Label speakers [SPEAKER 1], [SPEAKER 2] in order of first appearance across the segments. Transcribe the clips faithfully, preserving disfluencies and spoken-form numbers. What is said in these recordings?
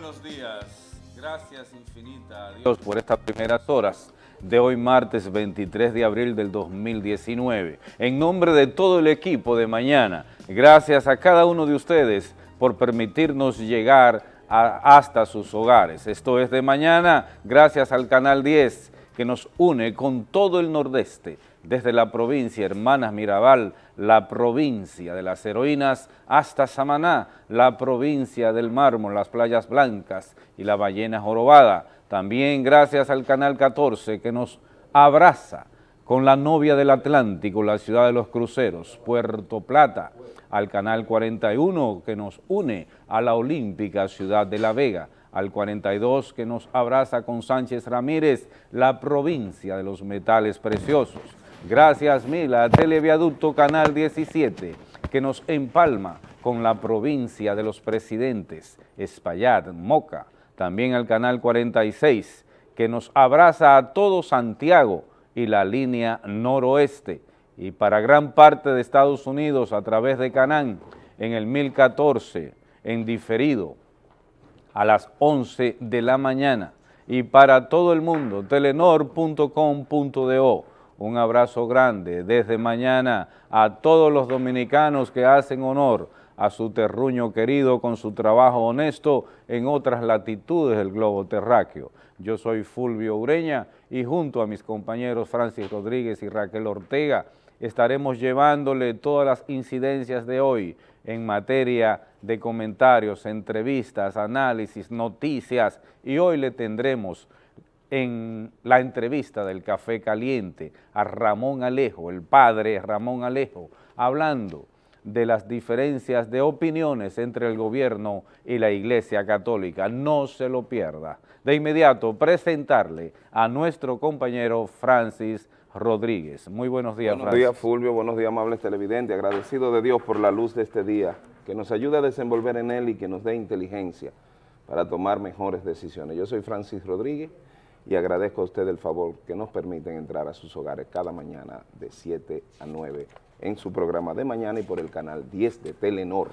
[SPEAKER 1] buenos días. Gracias infinita a Dios por estas primeras horas de hoy martes veintitrés de abril del dos mil diecinueve. En nombre de todo el equipo de Mañana, gracias a cada uno de ustedes por permitirnos llegar a, hasta sus hogares. Esto es de Mañana, gracias al Canal diez que nos une con todo el Nordeste, desde la provincia Hermanas Mirabal, la provincia de las heroínas, hasta Samaná, la provincia del mármol, las playas blancas y la ballena jorobada. También gracias al Canal catorce que nos abraza con la novia del Atlántico, la ciudad de los cruceros, Puerto Plata, al Canal cuarenta y uno que nos une a la olímpica ciudad de La Vega, al cuarenta y dos que nos abraza con Sánchez Ramírez, la provincia de los metales preciosos. Gracias mil a Televiaducto Canal diecisiete, que nos empalma con la provincia de los presidentes, Espaillat, Moca. También al Canal cuarenta y seis, que nos abraza a todo Santiago y la línea noroeste. Y para gran parte de Estados Unidos a través de Canán, en el mil catorce, en diferido, a las once de la mañana. Y para todo el mundo, telenor punto com punto do. Un abrazo grande desde Mañana a todos los dominicanos que hacen honor a su terruño querido con su trabajo honesto en otras latitudes del globo terráqueo. Yo soy Fulvio Ureña y junto a mis compañeros Francis Rodríguez y Raquel Ortega estaremos llevándole todas las incidencias de hoy en materia de comentarios, entrevistas, análisis, noticias, y hoy le tendremos en la entrevista del Café Caliente a Ramón Alejo, el padre Ramón Alejo, hablando de las diferencias de opiniones entre el gobierno y la Iglesia Católica. No se lo pierda. De inmediato, presentarle a nuestro compañero Francis Rodríguez. Muy buenos días,
[SPEAKER 2] Buenos
[SPEAKER 1] Francis.
[SPEAKER 2] días, Fulvio. Buenos días, amables televidentes. Agradecido de Dios por la luz de este día, que nos ayude a desenvolver en él y que nos dé inteligencia para tomar mejores decisiones. Yo soy Francis Rodríguez y agradezco a usted el favor que nos permiten entrar a sus hogares cada mañana de siete a nueve en su programa de mañana y por el canal diez de Telenor.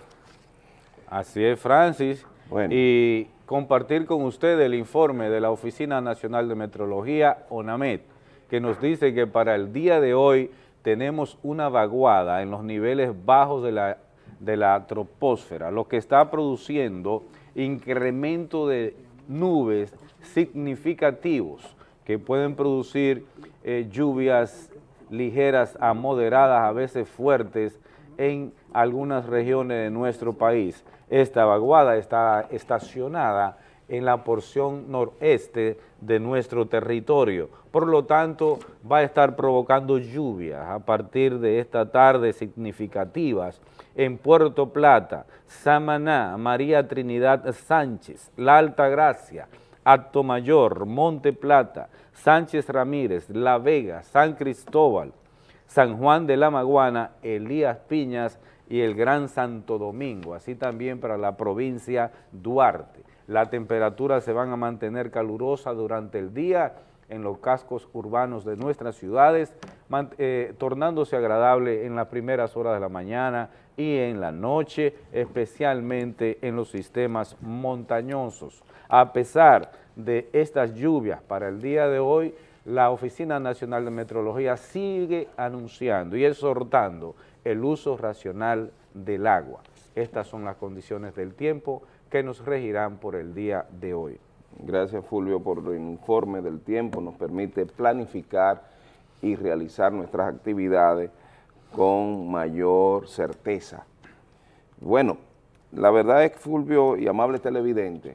[SPEAKER 1] Así es, Francis.
[SPEAKER 2] Bueno.
[SPEAKER 1] Y compartir con usted el informe de la Oficina Nacional de Meteorología, ONAMET, que nos dice que para el día de hoy tenemos una vaguada en los niveles bajos de la, de la troposfera, lo que está produciendo incremento de nubes significativos que pueden producir eh, lluvias ligeras a moderadas, a veces fuertes, en algunas regiones de nuestro país. Esta vaguada está estacionada en la porción noreste de nuestro territorio, por lo tanto va a estar provocando lluvias a partir de esta tarde significativas en Puerto Plata, Samaná, María Trinidad Sánchez, La Altagracia, Atomayor, Monte Plata, Sánchez Ramírez, La Vega, San Cristóbal, San Juan de la Maguana, Elías Piñas y el Gran Santo Domingo, así también para la provincia Duarte. Las temperaturas se van a mantener calurosas durante el día en los cascos urbanos de nuestras ciudades, eh, tornándose agradable en las primeras horas de la mañana y en la noche, especialmente en los sistemas montañosos. A pesar de estas lluvias para el día de hoy, la Oficina Nacional de Meteorología sigue anunciando y exhortando el uso racional del agua. Estas son las condiciones del tiempo que nos regirán por el día de hoy.
[SPEAKER 2] Gracias, Fulvio, por el informe del tiempo. Nos permite planificar y realizar nuestras actividades con mayor certeza. Bueno, la verdad es, Fulvio y amables televidentes,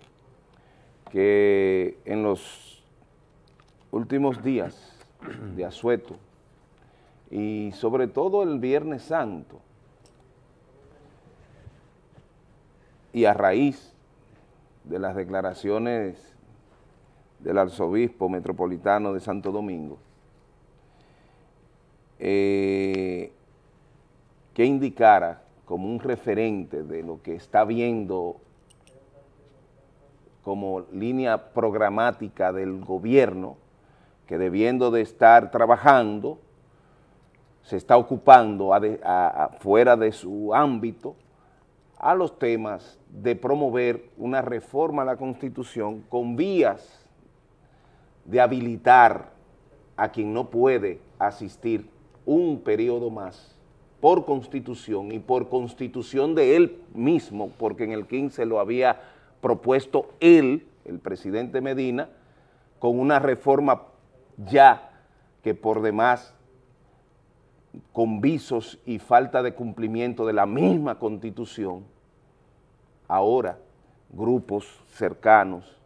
[SPEAKER 2] que en los últimos días de asueto y sobre todo el Viernes Santo, y a raíz de las declaraciones del arzobispo metropolitano de Santo Domingo, eh, que indicara como un referente de lo que está viendo como línea programática del gobierno, que debiendo de estar trabajando, se está ocupando a de, a, a, fuera de su ámbito a los temas de promover una reforma a la Constitución con vías de habilitar a quien no puede asistir un periodo más por Constitución y por Constitución de él mismo, porque en el quince lo había propuesto él, el presidente Medina, con una reforma ya que por demás, con visos y falta de cumplimiento de la misma Constitución, ahora grupos cercanos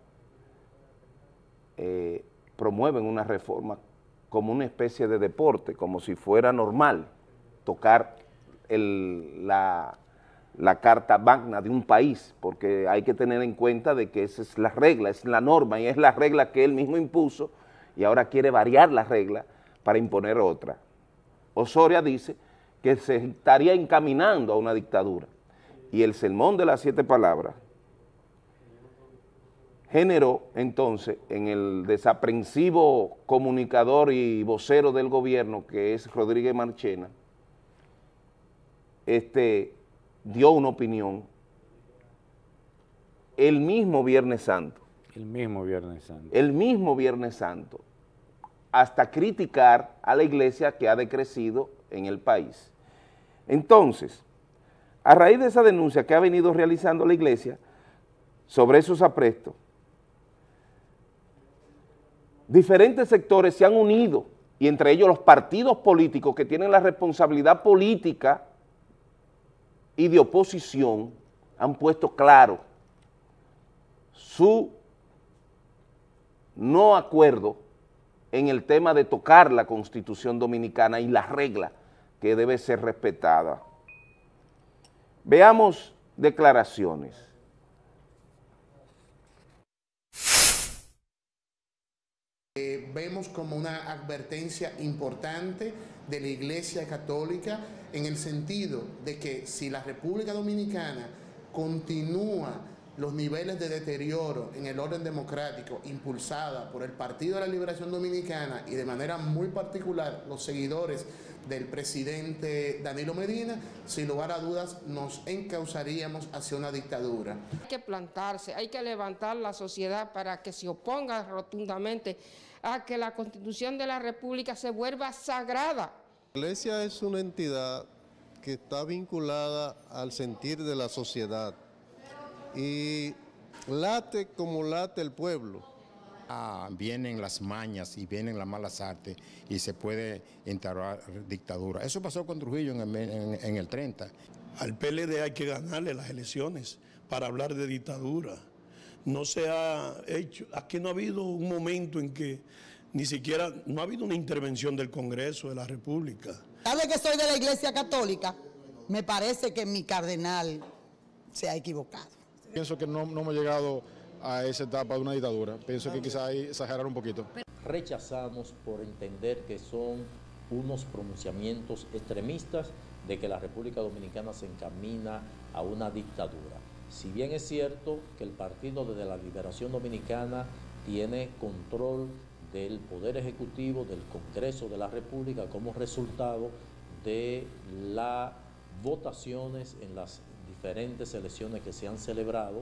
[SPEAKER 2] eh, promueven una reforma como una especie de deporte, como si fuera normal tocar el, la, la carta magna de un país, porque hay que tener en cuenta de que esa es la regla, es la norma y es la regla que él mismo impuso y ahora quiere variar la regla para imponer otra. Osoria dice que se estaría encaminando a una dictadura y el sermón de las siete palabras generó entonces en el desaprensivo comunicador y vocero del gobierno que es Rodríguez Marchena, este, dio una opinión el mismo Viernes Santo.
[SPEAKER 1] El mismo Viernes Santo.
[SPEAKER 2] El mismo Viernes Santo, hasta criticar a la iglesia que ha decrecido en el país. Entonces, a raíz de esa denuncia que ha venido realizando la iglesia sobre esos aprestos, diferentes sectores se han unido, y entre ellos los partidos políticos que tienen la responsabilidad política y de oposición, han puesto claro su no acuerdo en el tema de tocar la Constitución Dominicana y la regla que debe ser respetada. Veamos declaraciones.
[SPEAKER 3] Eh, vemos como una advertencia importante de la Iglesia Católica en el sentido de que si la República Dominicana continúa los niveles de deterioro en el orden democrático impulsada por el Partido de la Liberación Dominicana y de manera muy particular los seguidores del presidente Danilo Medina, sin lugar a dudas nos encauzaríamos hacia una dictadura.
[SPEAKER 4] Hay que plantarse, hay que levantar la sociedad para que se oponga rotundamente a que la Constitución de la República se vuelva sagrada.
[SPEAKER 5] La Iglesia es una entidad que está vinculada al sentir de la sociedad y late como late el pueblo.
[SPEAKER 6] Ah, vienen las mañas y vienen las malas artes y se puede instaurar dictadura. Eso pasó con Trujillo en el, en, en el treinta.
[SPEAKER 7] Al P L D hay que ganarle las elecciones para hablar de dictadura. No se ha hecho, aquí no ha habido un momento en que ni siquiera, no ha habido una intervención del Congreso de la República.
[SPEAKER 8] Sabe que soy de la Iglesia Católica, me parece que mi cardenal se ha equivocado.
[SPEAKER 9] Pienso que no, no hemos llegado a esa etapa de una dictadura. Pienso que quizá hay exagerar un poquito.
[SPEAKER 10] Rechazamos por entender que son unos pronunciamientos extremistas de que la República Dominicana se encamina a una dictadura. Si bien es cierto que el Partido de la Liberación Dominicana tiene control del Poder Ejecutivo, del Congreso de la República, como resultado de las votaciones en las diferentes elecciones que se han celebrado.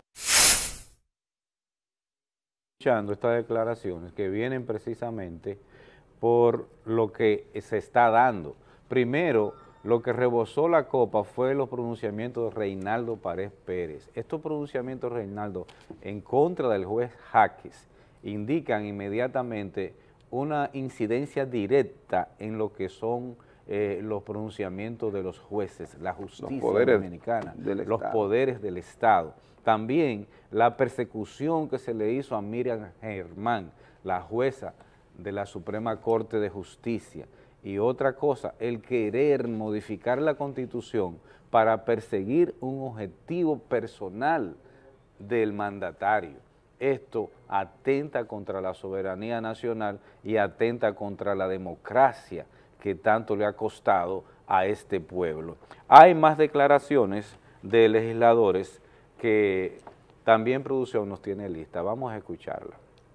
[SPEAKER 1] Escuchando estas declaraciones que vienen precisamente por lo que se está dando. Primero, lo que rebosó la copa fue los pronunciamientos de Reinaldo Pared Pérez. Estos pronunciamientos de Reinaldo en contra del juez Jaques indican inmediatamente una incidencia directa en lo que son eh, los pronunciamientos de los jueces, la justicia dominicana, los poderes del Estado. También la persecución que se le hizo a Miriam Germán, la jueza de la Suprema Corte de Justicia. Y otra cosa, el querer modificar la Constitución para perseguir un objetivo personal del mandatario. Esto atenta contra la soberanía nacional y atenta contra la democracia que tanto le ha costado a este pueblo. Hay más declaraciones de legisladores que también producción nos tiene lista. Vamos a escucharla.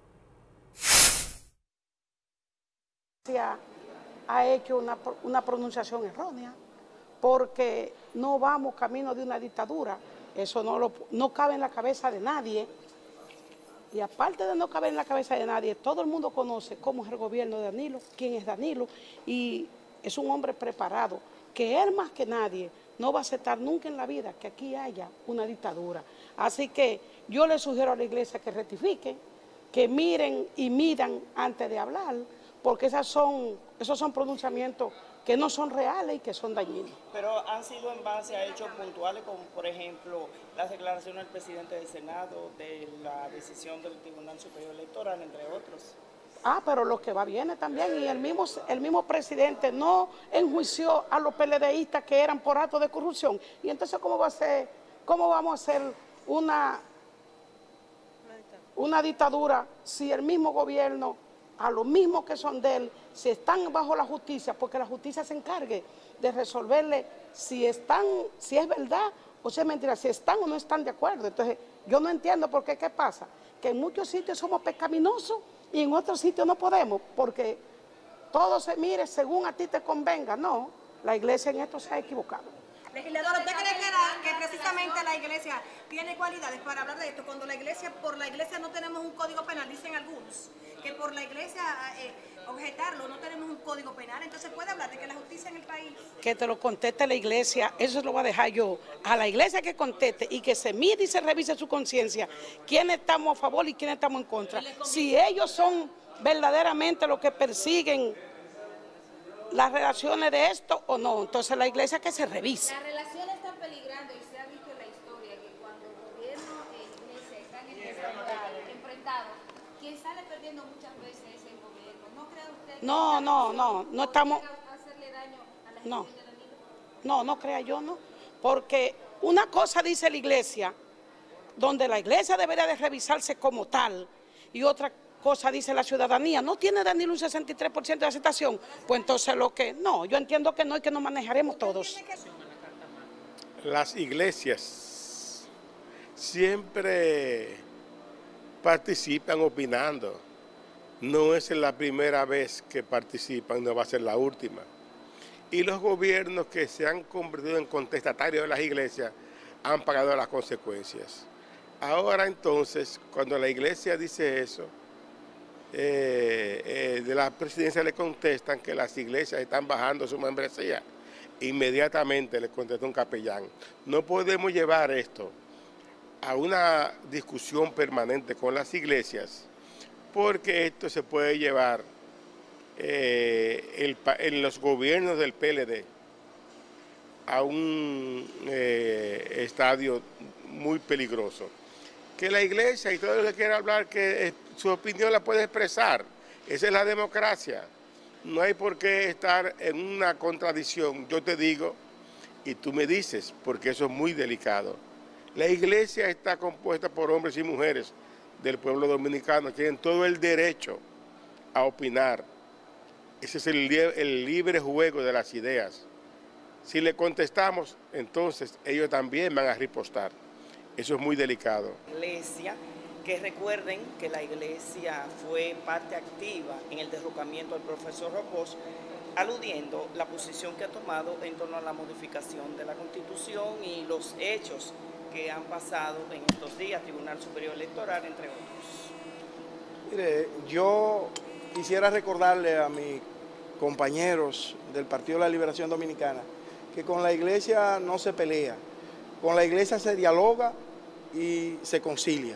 [SPEAKER 11] Ha hecho una, una pronunciación errónea porque no vamos camino de una dictadura. Eso no, lo, no cabe en la cabeza de nadie. Y aparte de no caber en la cabeza de nadie, todo el mundo conoce cómo es el gobierno de Danilo, quién es Danilo, y es un hombre preparado, que él más que nadie no va a aceptar nunca en la vida que aquí haya una dictadura. Así que yo le sugiero a la iglesia que rectifique, que miren y midan antes de hablar, porque esas son, esos son pronunciamientos que no son reales y que son dañinos.
[SPEAKER 12] Pero han sido en base a hechos puntuales, como por ejemplo las declaraciones del presidente del Senado, de la decisión del Tribunal Superior Electoral, entre otros.
[SPEAKER 11] Ah, pero lo que va viene también, y el mismo, el mismo presidente no enjuició a los PLDistas que eran por actos de corrupción. Y entonces, ¿cómo va a ser, cómo vamos a hacer una, una dictadura si el mismo gobierno, a los mismos que son de él, si están bajo la justicia, porque la justicia se encargue de resolverle si están, si es verdad o si es mentira, si están o no están de acuerdo? Entonces, yo no entiendo por qué, ¿qué pasa? Que en muchos sitios somos pecaminosos y en otros sitios no podemos, porque todo se mire según a ti te convenga. No, la iglesia en esto se ha equivocado.
[SPEAKER 13] Legisladora, ¿usted cree que, la, que precisamente la iglesia tiene cualidades para hablar de esto? Cuando la iglesia, por la iglesia no tenemos un código penal, dicen algunos, que por la iglesia eh, objetarlo no tenemos un código penal, entonces puede hablar de que la justicia en el país...
[SPEAKER 11] Que te lo conteste la iglesia, eso lo voy a dejar yo a la iglesia que conteste y que se mide y se revise su conciencia, quiénes estamos a favor y quiénes estamos en contra. Si ellos son verdaderamente los que persiguen las relaciones de esto o no, entonces la iglesia que se revise.
[SPEAKER 14] Las relaciones están peligrando y se ha visto en la historia que cuando el gobierno e iglesia están enfrentados, enfrentados, quien sale perdiendo muchas veces es el gobierno. ¿No cree usted que
[SPEAKER 11] No, no, no, no estamos...
[SPEAKER 14] hacerle daño a la
[SPEAKER 11] No,
[SPEAKER 14] gestión de Danilo?
[SPEAKER 11] no, no crea yo, no, porque una cosa dice la iglesia, donde la iglesia debería de revisarse como tal, y otra cosa dice la ciudadanía. ¿No tiene Danilo un sesenta y tres por ciento de aceptación? Pues entonces lo que, no, yo entiendo que no y que nos manejaremos todos.
[SPEAKER 15] Las iglesias siempre participan opinando. No es la primera vez que participan, no va a ser la última. Y los gobiernos que se han convertido en contestatarios de las iglesias han pagado las consecuencias. Ahora entonces, cuando la iglesia dice eso, Eh, eh, de la presidencia le contestan que las iglesias están bajando su membresía. Inmediatamente le contesta un capellán. No podemos llevar esto a una discusión permanente con las iglesias, porque esto se puede llevar eh, el, en los gobiernos del P L D a un eh, estadio muy peligroso. Que la iglesia y todo el que quiera hablar, que eh, su opinión la puede expresar. Esa es la democracia. No hay por qué estar en una contradicción. Yo te digo y tú me dices, porque eso es muy delicado. La iglesia está compuesta por hombres y mujeres del pueblo dominicano. Tienen todo el derecho a opinar. Ese es el, el libre juego de las ideas. Si le contestamos, entonces ellos también van a ripostar. Eso es muy delicado.
[SPEAKER 12] Iglesia, que recuerden que la iglesia fue parte activa en el derrocamiento del profesor Robosch, aludiendo la posición que ha tomado en torno a la modificación de la Constitución y los hechos que han pasado en estos días, Tribunal Superior Electoral, entre otros.
[SPEAKER 16] Mire, yo quisiera recordarle a mis compañeros del Partido de la Liberación Dominicana que con la iglesia no se pelea. Con la iglesia se dialoga y se concilia.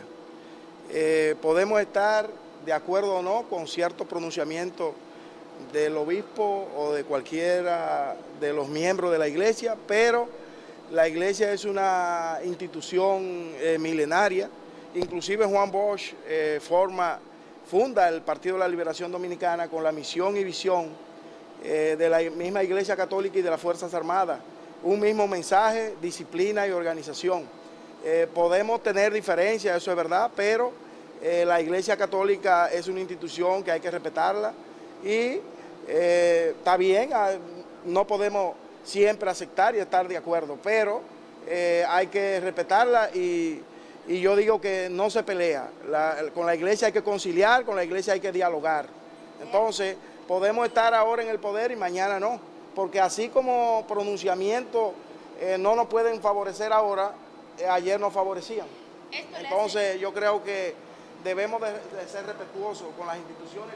[SPEAKER 16] Eh, podemos estar de acuerdo o no con ciertos pronunciamientos del obispo o de cualquiera de los miembros de la iglesia, pero la iglesia es una institución eh, milenaria. Inclusive Juan Bosch eh, forma, funda el Partido de la Liberación Dominicana con la misión y visión eh, de la misma Iglesia Católica y de las Fuerzas Armadas. Un mismo mensaje, disciplina y organización. Eh, podemos tener diferencias, eso es verdad, pero eh, la Iglesia Católica es una institución que hay que respetarla y eh, está bien, no podemos siempre aceptar y estar de acuerdo, pero eh, hay que respetarla y, y yo digo que no se pelea. La, con la Iglesia hay que conciliar, con la Iglesia hay que dialogar. Entonces, podemos estar ahora en el poder y mañana no. Porque así como pronunciamientos eh, no nos pueden favorecer ahora, eh, ayer nos favorecían. Entonces yo creo que debemos de, de ser respetuosos con las instituciones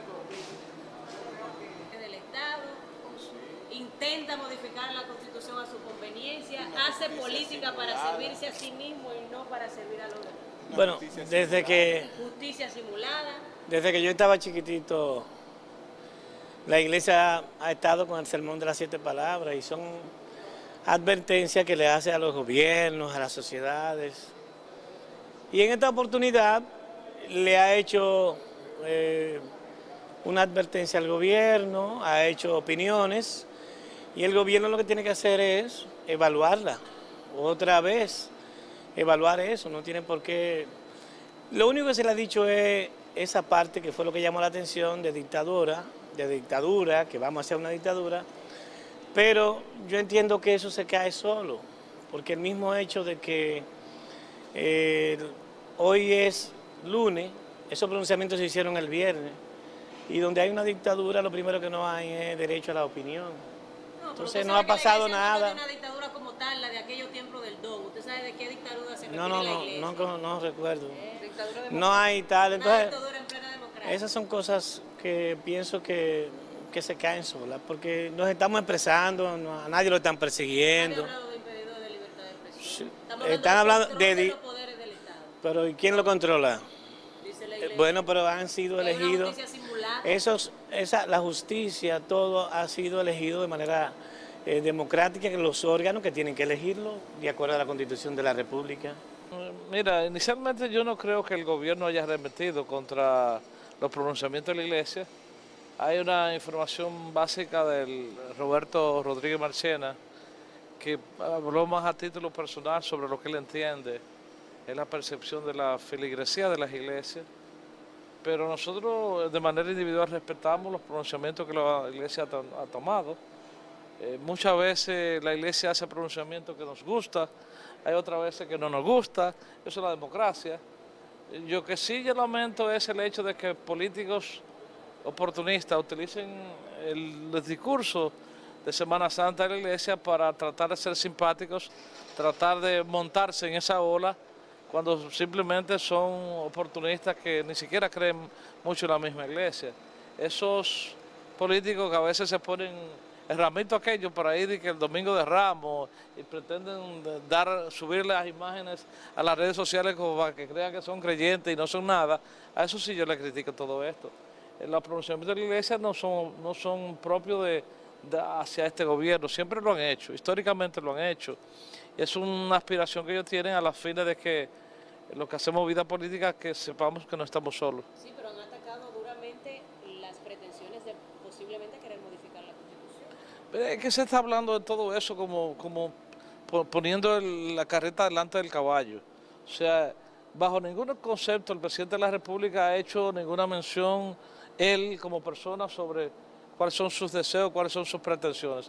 [SPEAKER 17] del Estado, intenta modificar la Constitución a su conveniencia, hace política para servirse a sí mismo y no para servir a los demás.
[SPEAKER 18] Bueno, desde que,
[SPEAKER 17] Justicia simulada.
[SPEAKER 18] desde que yo estaba chiquitito, la iglesia ha estado con el sermón de las siete palabras y son advertencias que le hace a los gobiernos, a las sociedades. Y en esta oportunidad le ha hecho eh, una advertencia al gobierno, ha hecho opiniones y el gobierno lo que tiene que hacer es evaluarla otra vez. Evaluar eso, no tiene por qué. Lo único que se le ha dicho es esa parte que fue lo que llamó la atención de dictadura, de dictadura, que vamos hacia una dictadura, pero yo entiendo que eso se cae solo, porque el mismo hecho de que eh, hoy es lunes, esos pronunciamientos se hicieron el viernes, y donde hay una dictadura lo primero que no hay es derecho a la opinión. Entonces no ha pasado nada.
[SPEAKER 17] Una dictadura como tal, la de aquellos tiempos del Dogo. ¿Usted sabe de qué dictadura se refiere
[SPEAKER 18] No, no,
[SPEAKER 17] la
[SPEAKER 18] no,
[SPEAKER 17] iglesia?
[SPEAKER 18] no, no, no recuerdo.
[SPEAKER 17] Eh,
[SPEAKER 18] no hay tal, entonces
[SPEAKER 17] dictadura en plena democracia.
[SPEAKER 18] esas son cosas que pienso que, que se caen solas, porque nos estamos expresando, no, a nadie lo están persiguiendo.
[SPEAKER 17] Nadie ha hablado de impedidor de libertad de expresión.
[SPEAKER 18] Sí,
[SPEAKER 17] Estamos hablando
[SPEAKER 18] están
[SPEAKER 17] del
[SPEAKER 18] hablando
[SPEAKER 17] control
[SPEAKER 18] de,
[SPEAKER 17] de
[SPEAKER 18] di-
[SPEAKER 17] los poderes del Estado.
[SPEAKER 18] pero ¿y quién lo controla?
[SPEAKER 17] Dice la
[SPEAKER 18] Eh,
[SPEAKER 17] iglesia.
[SPEAKER 18] Bueno, pero han sido
[SPEAKER 17] Es una
[SPEAKER 18] elegidos.
[SPEAKER 17] justicia simulada.
[SPEAKER 18] Esos, esa, la justicia, todo ha sido elegido de manera eh, democrática, que los órganos que tienen que elegirlo de acuerdo a la Constitución de la República.
[SPEAKER 19] Mira, inicialmente yo no creo que el gobierno haya arremetido contra los pronunciamientos de la iglesia. Hay una información básica del Roberto Rodríguez Marchena que habló más a título personal sobre lo que él entiende, es la percepción de la feligresía de las iglesias, pero nosotros de manera individual respetamos los pronunciamientos que la iglesia ha, to ha tomado. Eh, muchas veces la iglesia hace pronunciamientos que nos gusta, hay otras veces que no nos gusta, eso es la democracia. Yo que sí yo lamento es el hecho de que políticos oportunistas utilicen el, el discurso de Semana Santa de la iglesia para tratar de ser simpáticos, tratar de montarse en esa ola, cuando simplemente son oportunistas que ni siquiera creen mucho en la misma iglesia. Esos políticos que a veces se ponen el ramito aquello por ahí de que el domingo de Ramos y pretenden dar, subir las imágenes a las redes sociales como para que crean que son creyentes y no son nada, a eso sí yo le critico todo esto. Los pronunciamientos de la iglesia no son, no son propios de, de hacia este gobierno, siempre lo han hecho, históricamente lo han hecho. Y es una aspiración que ellos tienen a las fines de que los que hacemos vida política que sepamos que no estamos solos.
[SPEAKER 17] Sí, pero han atacado duramente las pretensiones de posiblemente querer modificar la Constitución.
[SPEAKER 19] Es que se está hablando de todo eso como, como poniendo el, la carreta delante del caballo. O sea, bajo ningún concepto el presidente de la República ha hecho ninguna mención, él como persona, sobre cuáles son sus deseos, cuáles son sus pretensiones.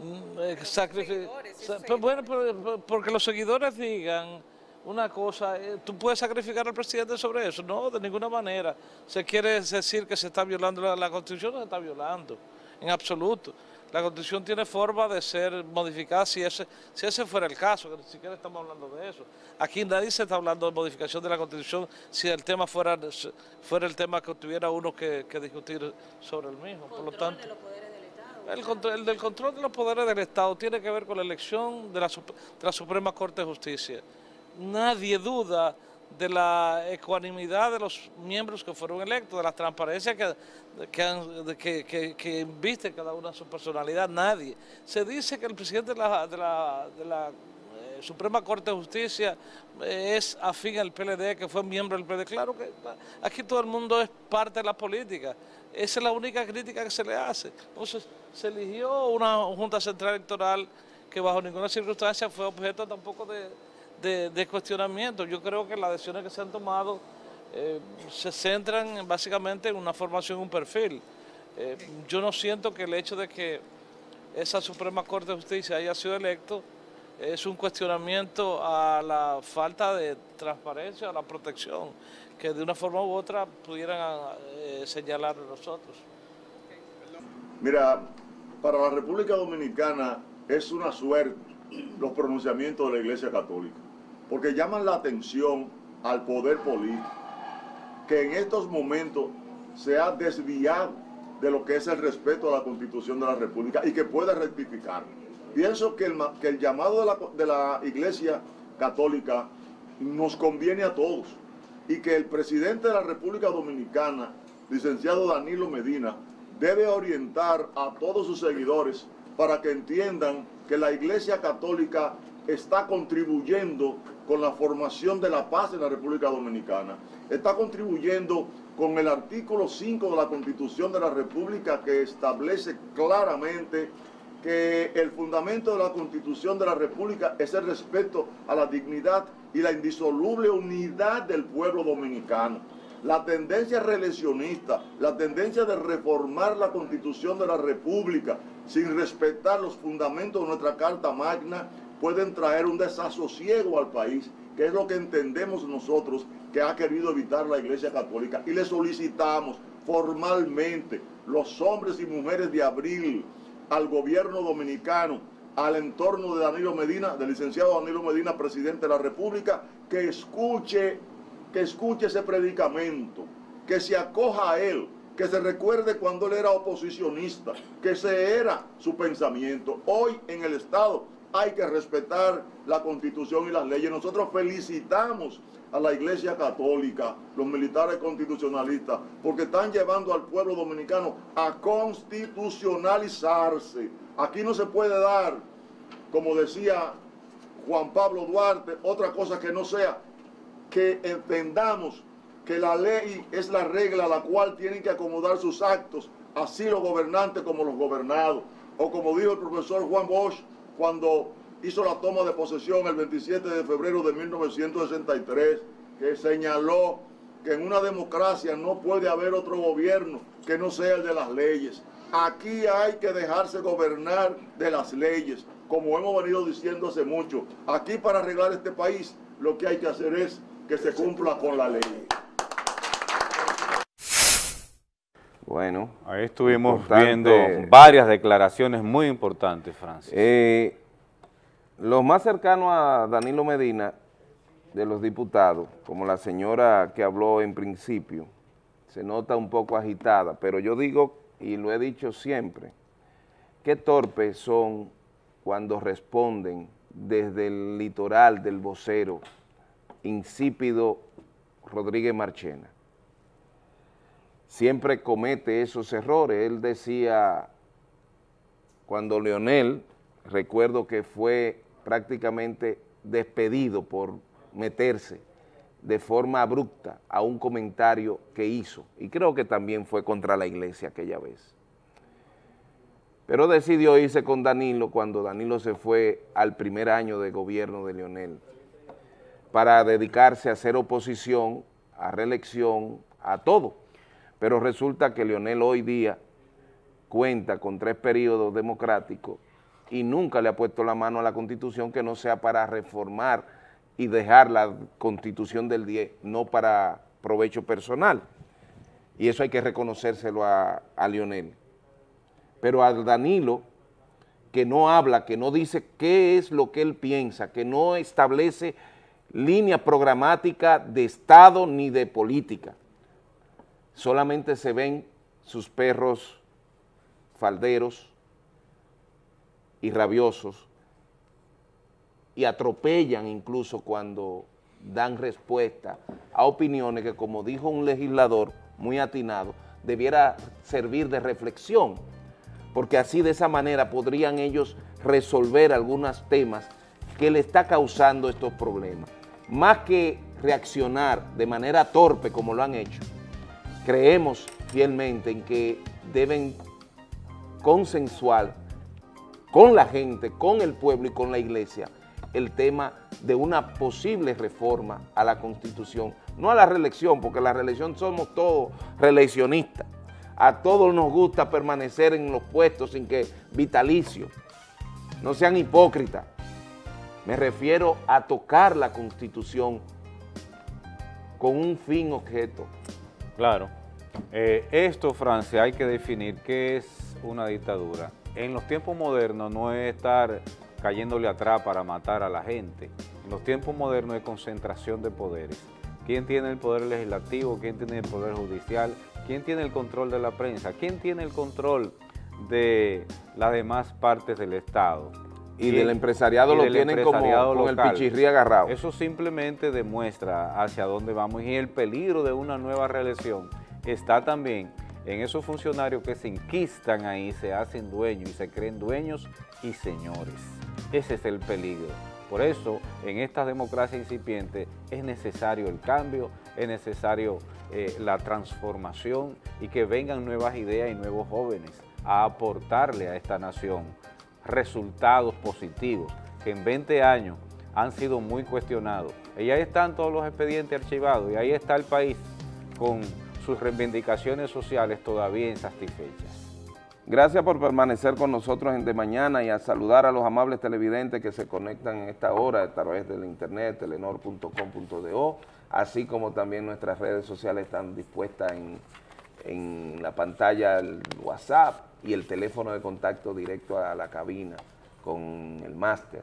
[SPEAKER 19] Sacrific bueno, porque los seguidores digan una cosa, ¿tú puedes sacrificar al presidente sobre eso? No, de ninguna manera. Se quiere decir que se está violando la, la Constitución, no se está violando, en absoluto. La Constitución tiene forma de ser modificada si ese, si ese fuera el caso, que ni siquiera estamos hablando de eso. Aquí nadie se está hablando de modificación de la Constitución si el tema fuera, fuera el tema que tuviera uno que, que discutir sobre el mismo. Por lo tanto, el, control, el del control de los poderes del Estado tiene que ver con la elección de la, de la Suprema Corte de Justicia. Nadie duda de la ecuanimidad de los miembros que fueron electos, de la transparencia que, que, han, de, que, que, que inviste cada una su personalidad, nadie. Se dice que el presidente de la, de la, de la eh, Suprema Corte de Justicia eh, es afín al P L D, que fue miembro del P L D. Claro que aquí todo el mundo es parte de la política. Esa es la única crítica que se le hace. Entonces, se eligió una Junta Central Electoral que bajo ninguna circunstancia fue objeto tampoco de... De, de cuestionamiento. Yo creo que las decisiones que se han tomado eh, se centran básicamente en una formación, un perfil. Eh, yo no siento que el hecho de que esa Suprema Corte de Justicia haya sido electo es un cuestionamiento a la falta de transparencia, a la protección, que de una forma u otra pudieran eh, señalar a nosotros.
[SPEAKER 20] Mira, para la República Dominicana es una suerte los pronunciamientos de la Iglesia Católica. porque llaman la atención al poder político, que en estos momentos se ha desviado de lo que es el respeto a la Constitución de la República y que puede rectificar. Pienso que el, que el llamado de la, de la Iglesia Católica nos conviene a todos y que el presidente de la República Dominicana, licenciado Danilo Medina, debe orientar a todos sus seguidores para que entiendan que la Iglesia Católica está contribuyendo con la formación de la paz en la República Dominicana. Está contribuyendo con el artículo cinco de la Constitución de la República, que establece claramente que el fundamento de la Constitución de la República es el respeto a la dignidad y la indisoluble unidad del pueblo dominicano. La tendencia reeleccionista, la tendencia de reformar la Constitución de la República sin respetar los fundamentos de nuestra Carta Magna pueden traer un desasosiego al país, que es lo que entendemos nosotros que ha querido evitar la Iglesia Católica. Y le solicitamos formalmente, los hombres y mujeres de Abril, al gobierno dominicano, al entorno de Danilo Medina, del licenciado Danilo Medina, presidente de la República, que escuche, que escuche ese predicamento, que se acoja a él, que se recuerde cuando él era oposicionista, que ese era su pensamiento. Hoy en el Estado hay que respetar la Constitución y las leyes. Nosotros felicitamos a la Iglesia Católica, los militares constitucionalistas, porque están llevando al pueblo dominicano a constitucionalizarse. Aquí no se puede dar, como decía Juan Pablo Duarte, otra cosa que no sea que entendamos que la ley es la regla a la cual tienen que acomodar sus actos, así los gobernantes como los gobernados. O como dijo el profesor Juan Bosch cuando hizo la toma de posesión el veintisiete de febrero de mil novecientos sesenta y tres, que señaló que en una democracia no puede haber otro gobierno que no sea el de las leyes. Aquí hay que dejarse gobernar de las leyes, como hemos venido diciendo hace mucho. Aquí, para arreglar este país, lo que hay que hacer es que se cumpla con la ley.
[SPEAKER 2] Bueno,
[SPEAKER 1] ahí estuvimos
[SPEAKER 2] importante.
[SPEAKER 1] viendo varias declaraciones muy importantes, Francis.
[SPEAKER 2] Eh, los más cercanos a Danilo Medina, de los diputados, como la señora que habló en principio, se nota un poco agitada, pero yo digo, y lo he dicho siempre, qué torpes son cuando responden desde el litoral del vocero insípido Rodríguez Marchena. Siempre comete esos errores. Él decía, cuando Leonel, recuerdo que fue prácticamente despedido por meterse de forma abrupta a un comentario que hizo, y creo que también fue contra la iglesia aquella vez. Pero decidió irse con Danilo cuando Danilo se fue al primer año de gobierno de Leonel para dedicarse a hacer oposición, a reelección, a todo. Pero resulta que Leonel hoy día cuenta con tres periodos democráticos y nunca le ha puesto la mano a la Constitución, que no sea para reformar y dejar la Constitución del diez, no para provecho personal. Y eso hay que reconocérselo a, a Leonel. Pero a Danilo, que no habla, que no dice qué es lo que él piensa, que no establece línea programática de Estado ni de política, solamente se ven sus perros falderos y rabiosos y atropellan incluso cuando dan respuesta a opiniones que, como dijo un legislador muy atinado, debiera servir de reflexión, porque así, de esa manera, podrían ellos resolver algunos temas que le está causando estos problemas. Más que reaccionar de manera torpe como lo han hecho, creemos fielmente en que deben consensuar con la gente, con el pueblo y con la iglesia el tema de una posible reforma a la Constitución, no a la reelección, porque la reelección somos todos reeleccionistas. A todos nos gusta permanecer en los puestos sin que vitalicio. No sean hipócritas. Me refiero a tocar la Constitución con un fin objeto.
[SPEAKER 1] Claro. Eh, esto, Francia, hay que definir qué es una dictadura. En los tiempos modernos no es estar cayéndole atrás para matar a la gente, En los tiempos modernos de concentración de poderes. ¿Quién tiene el poder legislativo? ¿Quién tiene el poder judicial? ¿Quién tiene el control de la prensa? ¿Quién tiene el control de las demás partes del Estado?
[SPEAKER 2] Y del empresariado lo tienen como con el pichirrí agarrado.
[SPEAKER 1] Eso simplemente demuestra hacia dónde vamos, y el peligro de una nueva reelección está también en esos funcionarios que se enquistan ahí, se hacen dueños y se creen dueños y señores. Ese es el peligro. Por eso, en esta democracia incipiente es necesario el cambio, es necesario eh, la transformación y que vengan nuevas ideas y nuevos jóvenes a aportarle a esta nación resultados positivos que en veinte años han sido muy cuestionados. Y ahí están todos los expedientes archivados y ahí está el país con sus reivindicaciones sociales todavía insatisfechas.
[SPEAKER 2] Gracias por permanecer con nosotros en De Mañana y a saludar a los amables televidentes que se conectan en esta hora a través del internet, telenor punto com punto do, así como también nuestras redes sociales están dispuestas en, en la pantalla, el WhatsApp y el teléfono de contacto directo a la cabina con el máster.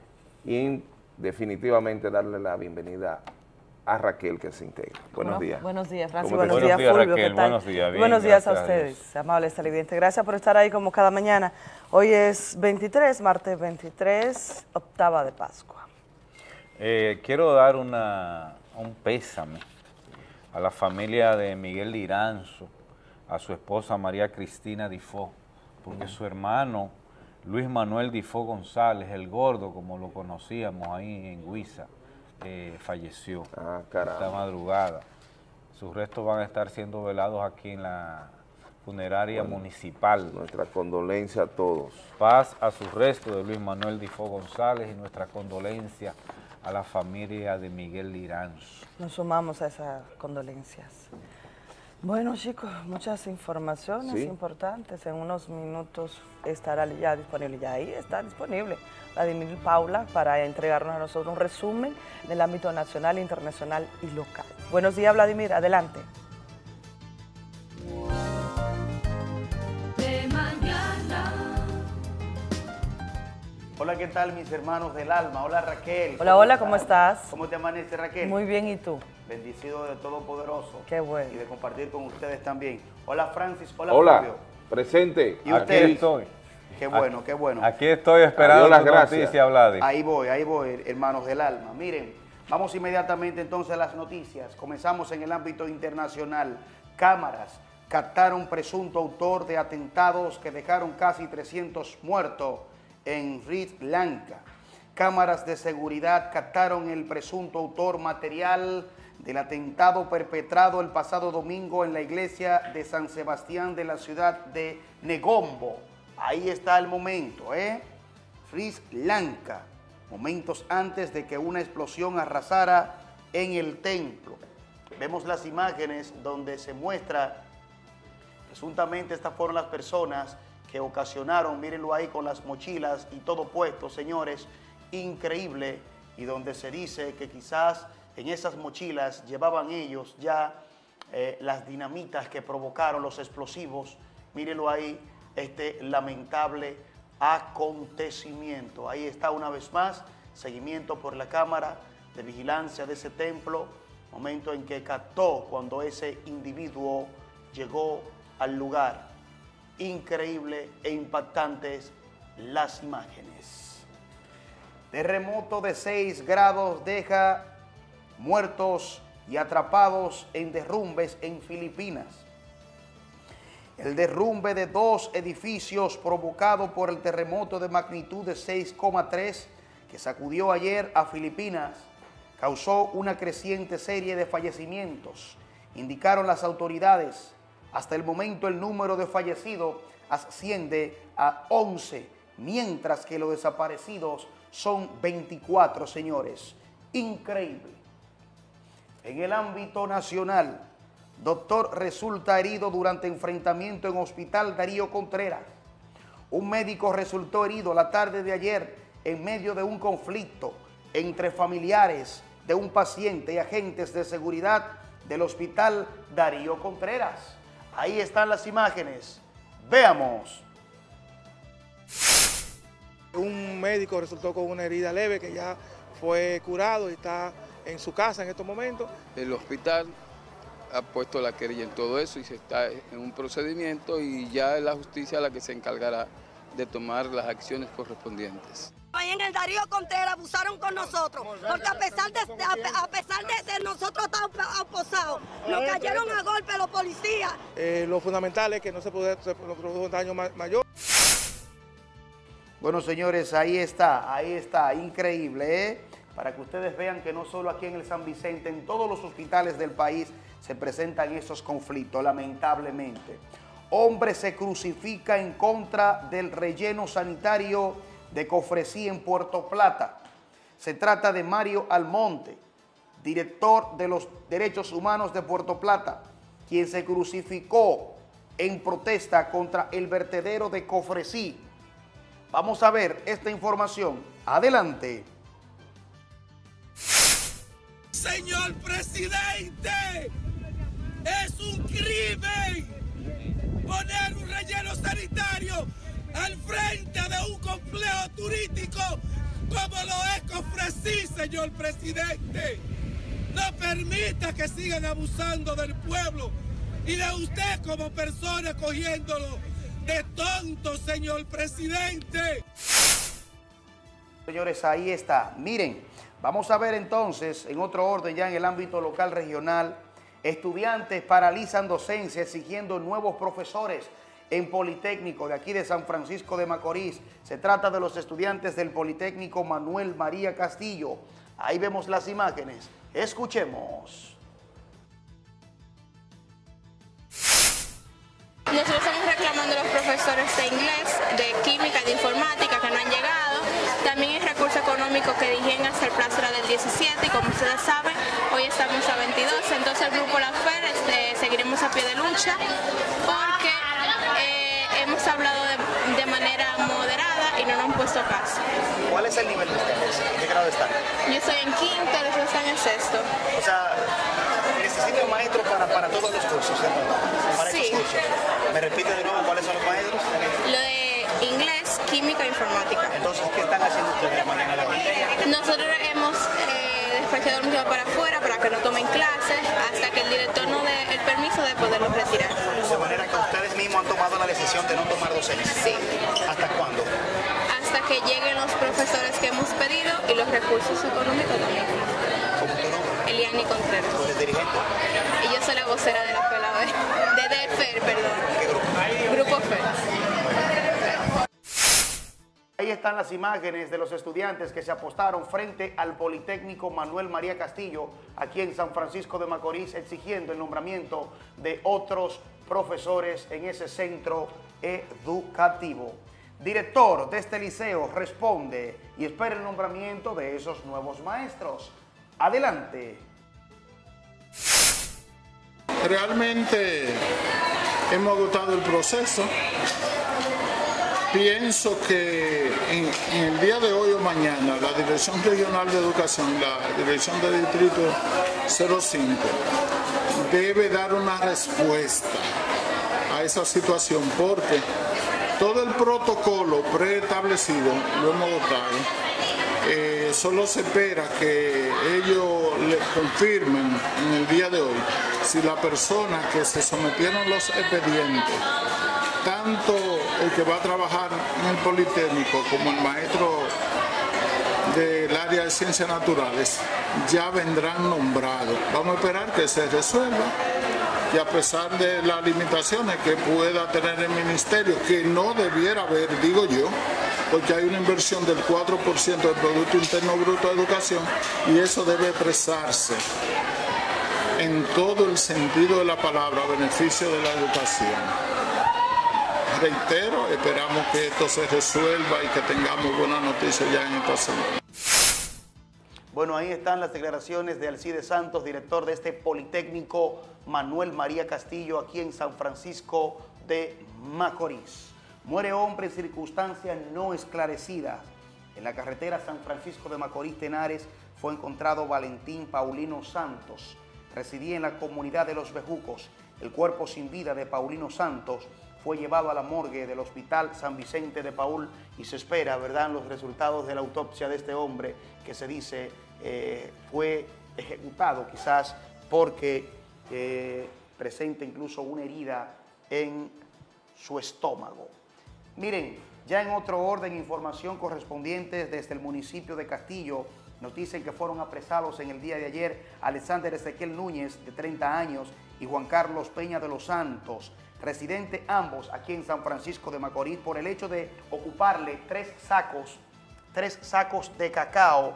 [SPEAKER 2] Y definitivamente darle la bienvenida a Raquel que se integra. Buenos
[SPEAKER 21] bueno,
[SPEAKER 2] días.
[SPEAKER 21] Buenos días, Francis.
[SPEAKER 2] Buenos,
[SPEAKER 21] buenos días,
[SPEAKER 1] días
[SPEAKER 21] Fulvio.
[SPEAKER 1] Raquel, buenos días. Bien,
[SPEAKER 21] buenos días a ustedes,
[SPEAKER 1] a
[SPEAKER 21] amables televidentes. Gracias por estar ahí como cada mañana. Hoy es veintitrés, martes veintitrés, octava de Pascua.
[SPEAKER 1] Eh, quiero dar una, un pésame a la familia de Miguel Liranzo, a su esposa María Cristina Difó, porque su hermano Luis Manuel Difó González, el gordo, como lo conocíamos ahí en Huiza, eh, falleció
[SPEAKER 2] ah,
[SPEAKER 1] esta madrugada. Sus restos van a estar siendo velados aquí en la funeraria bueno, municipal.
[SPEAKER 2] Nuestra condolencia a todos.
[SPEAKER 1] Paz a sus restos de Luis Manuel Difó González y nuestra condolencia a la familia de Miguel Liranzo.
[SPEAKER 21] Nos sumamos a esas condolencias. Bueno, chicos, muchas informaciones ¿Sí? importantes. En unos minutos estará ya disponible, ya ahí está disponible Vladimir Paula para entregarnos a nosotros un resumen del ámbito nacional, internacional y local. Buenos días, Vladimir, adelante.
[SPEAKER 22] De mañana. Hola, ¿qué tal mis hermanos del alma? Hola Raquel.
[SPEAKER 21] Hola, hola, ¿cómo estás?
[SPEAKER 22] ¿Cómo te amanece, Raquel?
[SPEAKER 21] Muy bien, ¿y tú?
[SPEAKER 22] Bendecido de Todopoderoso.
[SPEAKER 21] Qué bueno.
[SPEAKER 22] Y de compartir con ustedes también. Hola Francis, hola,
[SPEAKER 2] hola
[SPEAKER 22] Fulvio.
[SPEAKER 2] Presente.
[SPEAKER 22] ¿Y ustedes?
[SPEAKER 1] Aquí estoy.
[SPEAKER 22] Qué bueno,
[SPEAKER 1] aquí,
[SPEAKER 22] qué bueno.
[SPEAKER 1] Aquí estoy esperando las noticias, Vladimir.
[SPEAKER 22] Ahí voy, ahí voy, hermanos del alma. Miren, vamos inmediatamente entonces a las noticias. Comenzamos en el ámbito internacional. Cámaras captaron presunto autor de atentados que dejaron casi trescientos muertos en Sri Lanka. Cámaras de seguridad captaron el presunto autor material del atentado perpetrado el pasado domingo en la iglesia de San Sebastián de la ciudad de Negombo. Ahí está el momento, ¿eh? Sri Lanka, momentos antes de que una explosión arrasara en el templo. Vemos las imágenes donde se muestra, presuntamente estas fueron las personas que ocasionaron, mírenlo ahí con las mochilas y todo puesto, señores, increíble, y donde se dice que quizás en esas mochilas llevaban ellos ya eh, las dinamitas que provocaron los explosivos. Mírenlo ahí, este lamentable acontecimiento. Ahí está una vez más, seguimiento por la cámara de vigilancia de ese templo, momento en que captó cuando ese individuo llegó al lugar. Increíble e impactantes las imágenes. Terremoto de seis grados deja muertos y atrapados en derrumbes en Filipinas. El derrumbe de dos edificios provocado por el terremoto de magnitud de seis coma tres que sacudió ayer a Filipinas causó una creciente serie de fallecimientos, indicaron las autoridades. Hasta el momento el número de fallecidos asciende a once, mientras que los desaparecidos son veinticuatro, señores. Increíble. En el ámbito nacional, doctor resulta herido durante enfrentamiento en Hospital Darío Contreras. Un médico resultó herido la tarde de ayer en medio de un conflicto entre familiares de un paciente y agentes de seguridad del Hospital Darío Contreras. Ahí están las imágenes. Veamos.
[SPEAKER 16] Un médico resultó con una herida leve que ya
[SPEAKER 3] fue curado y está en su casa en estos momentos.
[SPEAKER 4] El hospital ha puesto la querella en todo eso y se está en un procedimiento y ya es la justicia la que se encargará de tomar las acciones correspondientes.
[SPEAKER 23] Ahí en el Darío Contreras abusaron con nosotros, porque a pesar de, a, a pesar de, de nosotros estar aposados, nos cayeron a golpe los policías.
[SPEAKER 3] Eh, lo fundamental es que no se, puede, se nos produjo un daño mayor.
[SPEAKER 22] Bueno, señores, ahí está, ahí está, increíble, ¿eh? Para que ustedes vean que no solo aquí en el San Vicente, en todos los hospitales del país se presentan esos conflictos, lamentablemente. Hombre se crucifica en contra del relleno sanitario de Cofresí en Puerto Plata. Se trata de Mario Almonte, director de los Derechos Humanos de Puerto Plata, quien se crucificó en protesta contra el vertedero de Cofresí. Vamos a ver esta información. Adelante.
[SPEAKER 24] Señor presidente, es un crimen poner un relleno sanitario al frente de un complejo turístico como lo es Cofresí, señor presidente. No permita que sigan abusando del pueblo y de usted como persona cogiéndolo de tonto, señor presidente.
[SPEAKER 22] Señores, ahí está. Miren, vamos a ver entonces, en otro orden ya en el ámbito local regional, estudiantes paralizan docencia exigiendo nuevos profesores en Politécnico de aquí de San Francisco de Macorís. Se trata de los estudiantes del Politécnico Manuel María Castillo. Ahí vemos las imágenes. Escuchemos.
[SPEAKER 25] Nosotros estamos reclamando a los profesores de inglés, de química y de informática que no han llegado. También el recurso económico que dijeron hasta el plazo era del diecisiete y como ustedes saben, hoy estamos a veintidós. Entonces el grupo La Fer este, seguiremos a pie de lucha porque eh, hemos hablado de, de manera moderada y no nos han puesto caso.
[SPEAKER 22] ¿Cuál es el nivel de ustedes? ¿En qué grado están?
[SPEAKER 25] Yo estoy en quinto, los dos están en sexto.
[SPEAKER 22] O sea, necesito maestros para, para todos los cursos, ¿cierto? Para
[SPEAKER 25] sí.
[SPEAKER 22] estos cursos. ¿Me repite de nuevo cuáles son los maestros?
[SPEAKER 25] Lo de inglés, química e informática.
[SPEAKER 22] Entonces, ¿qué están haciendo ustedes de manera de hoy?
[SPEAKER 25] Nosotros hemos eh, despachado el museo para afuera para que no tomen clases hasta que el director nos dé el permiso de poderlos retirar.
[SPEAKER 22] De manera que ustedes mismos han tomado la decisión de no tomar docencia.
[SPEAKER 25] Sí.
[SPEAKER 22] ¿Hasta cuándo?
[SPEAKER 25] Hasta que lleguen los profesores que hemos pedido y los recursos económicos también.
[SPEAKER 22] ¿Cómo tu nombre?
[SPEAKER 25] Eliani Contreras.
[SPEAKER 22] ¿Tú eres dirigente?
[SPEAKER 25] Y yo soy la vocera de la escuela B, de, de FER, perdón.
[SPEAKER 22] ¿Qué grupo?
[SPEAKER 25] Grupo FER.
[SPEAKER 22] Ahí están las imágenes de los estudiantes que se apostaron frente al Politécnico Manuel María Castillo, aquí en San Francisco de Macorís, exigiendo el nombramiento de otros profesores en ese centro educativo. Director de este liceo responde y espera el nombramiento de esos nuevos maestros. Adelante.
[SPEAKER 9] Realmente hemos agotado el proceso. Pienso que en, en el día de hoy o mañana la Dirección Regional de Educación, la Dirección de Distrito cero cinco, debe dar una respuesta a esa situación porque todo el protocolo preestablecido lo hemos votado. Eh, solo se espera que ellos le confirmen en el día de hoy si la persona que se sometieron los expedientes, tanto el que va a trabajar en el Politécnico como el maestro del área de ciencias naturales, ya vendrán nombrados. Vamos a esperar que se resuelva y a pesar de las limitaciones que pueda tener el ministerio, que no debiera haber, digo yo, porque hay una inversión del cuatro por ciento del Producto Interno Bruto de Educación y eso debe expresarse en todo el sentido de la palabra a beneficio de la educación. Reitero, esperamos que esto se resuelva y que tengamos buenas noticias ya en esta semana.
[SPEAKER 22] Bueno, ahí están las declaraciones de Alcides Santos, director de este Politécnico Manuel María Castillo, aquí en San Francisco de Macorís. Muere hombre en circunstancias no esclarecidas. En la carretera San Francisco de Macorís-Tenares fue encontrado Valentín Paulino Santos. Residía en la comunidad de Los Bejucos. El cuerpo sin vida de Paulino Santos fue llevado a la morgue del Hospital San Vicente de Paúl y se espera, ¿verdad?, los resultados de la autopsia de este hombre que se dice eh, fue ejecutado quizás porque eh, presenta incluso una herida en su estómago. Miren, ya en otro orden, información correspondiente desde el municipio de Castillo, nos dicen que fueron apresados en el día de ayer Alexander Ezequiel Núñez, de treinta años, y Juan Carlos Peña de los Santos, residentes ambos aquí en San Francisco de Macorís, por el hecho de ocuparle tres sacos, tres sacos de cacao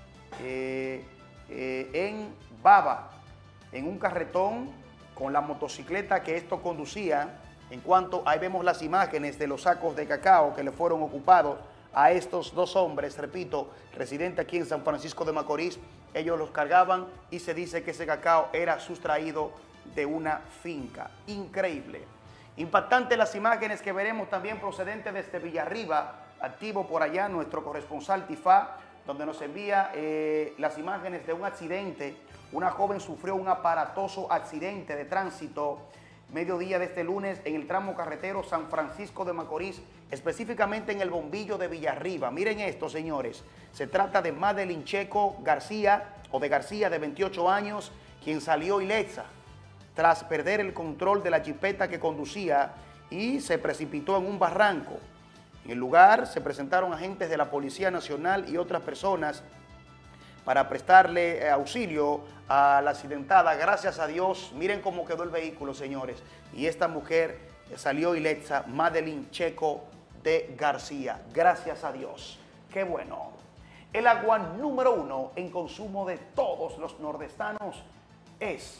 [SPEAKER 22] eh, eh, en Baba, en un carretón con la motocicleta que esto conducía. En cuanto, ahí vemos las imágenes de los sacos de cacao que le fueron ocupados a estos dos hombres, repito, residentes aquí en San Francisco de Macorís. Ellos los cargaban y se dice que ese cacao era sustraído de una finca. Increíble. Impactante las imágenes que veremos también procedentes desde Villarriba, activo por allá nuestro corresponsal Tifá, donde nos envía eh, las imágenes de un accidente. Una joven sufrió un aparatoso accidente de tránsito mediodía de este lunes en el tramo carretero San Francisco de Macorís, específicamente en el bombillo de Villarriba. Miren esto, señores. Se trata de Madeline Checo García, o de García, de veintiocho años, quien salió ilesa tras perder el control de la jipeta que conducía y se precipitó en un barranco. En el lugar se presentaron agentes de la Policía Nacional y otras personas para prestarle auxilio a la accidentada. Gracias a Dios, miren cómo quedó el vehículo, señores. Y esta mujer salió ilesa, Madeline Checo de García. Gracias a Dios. Qué bueno. El agua número uno en consumo de todos los nordestanos es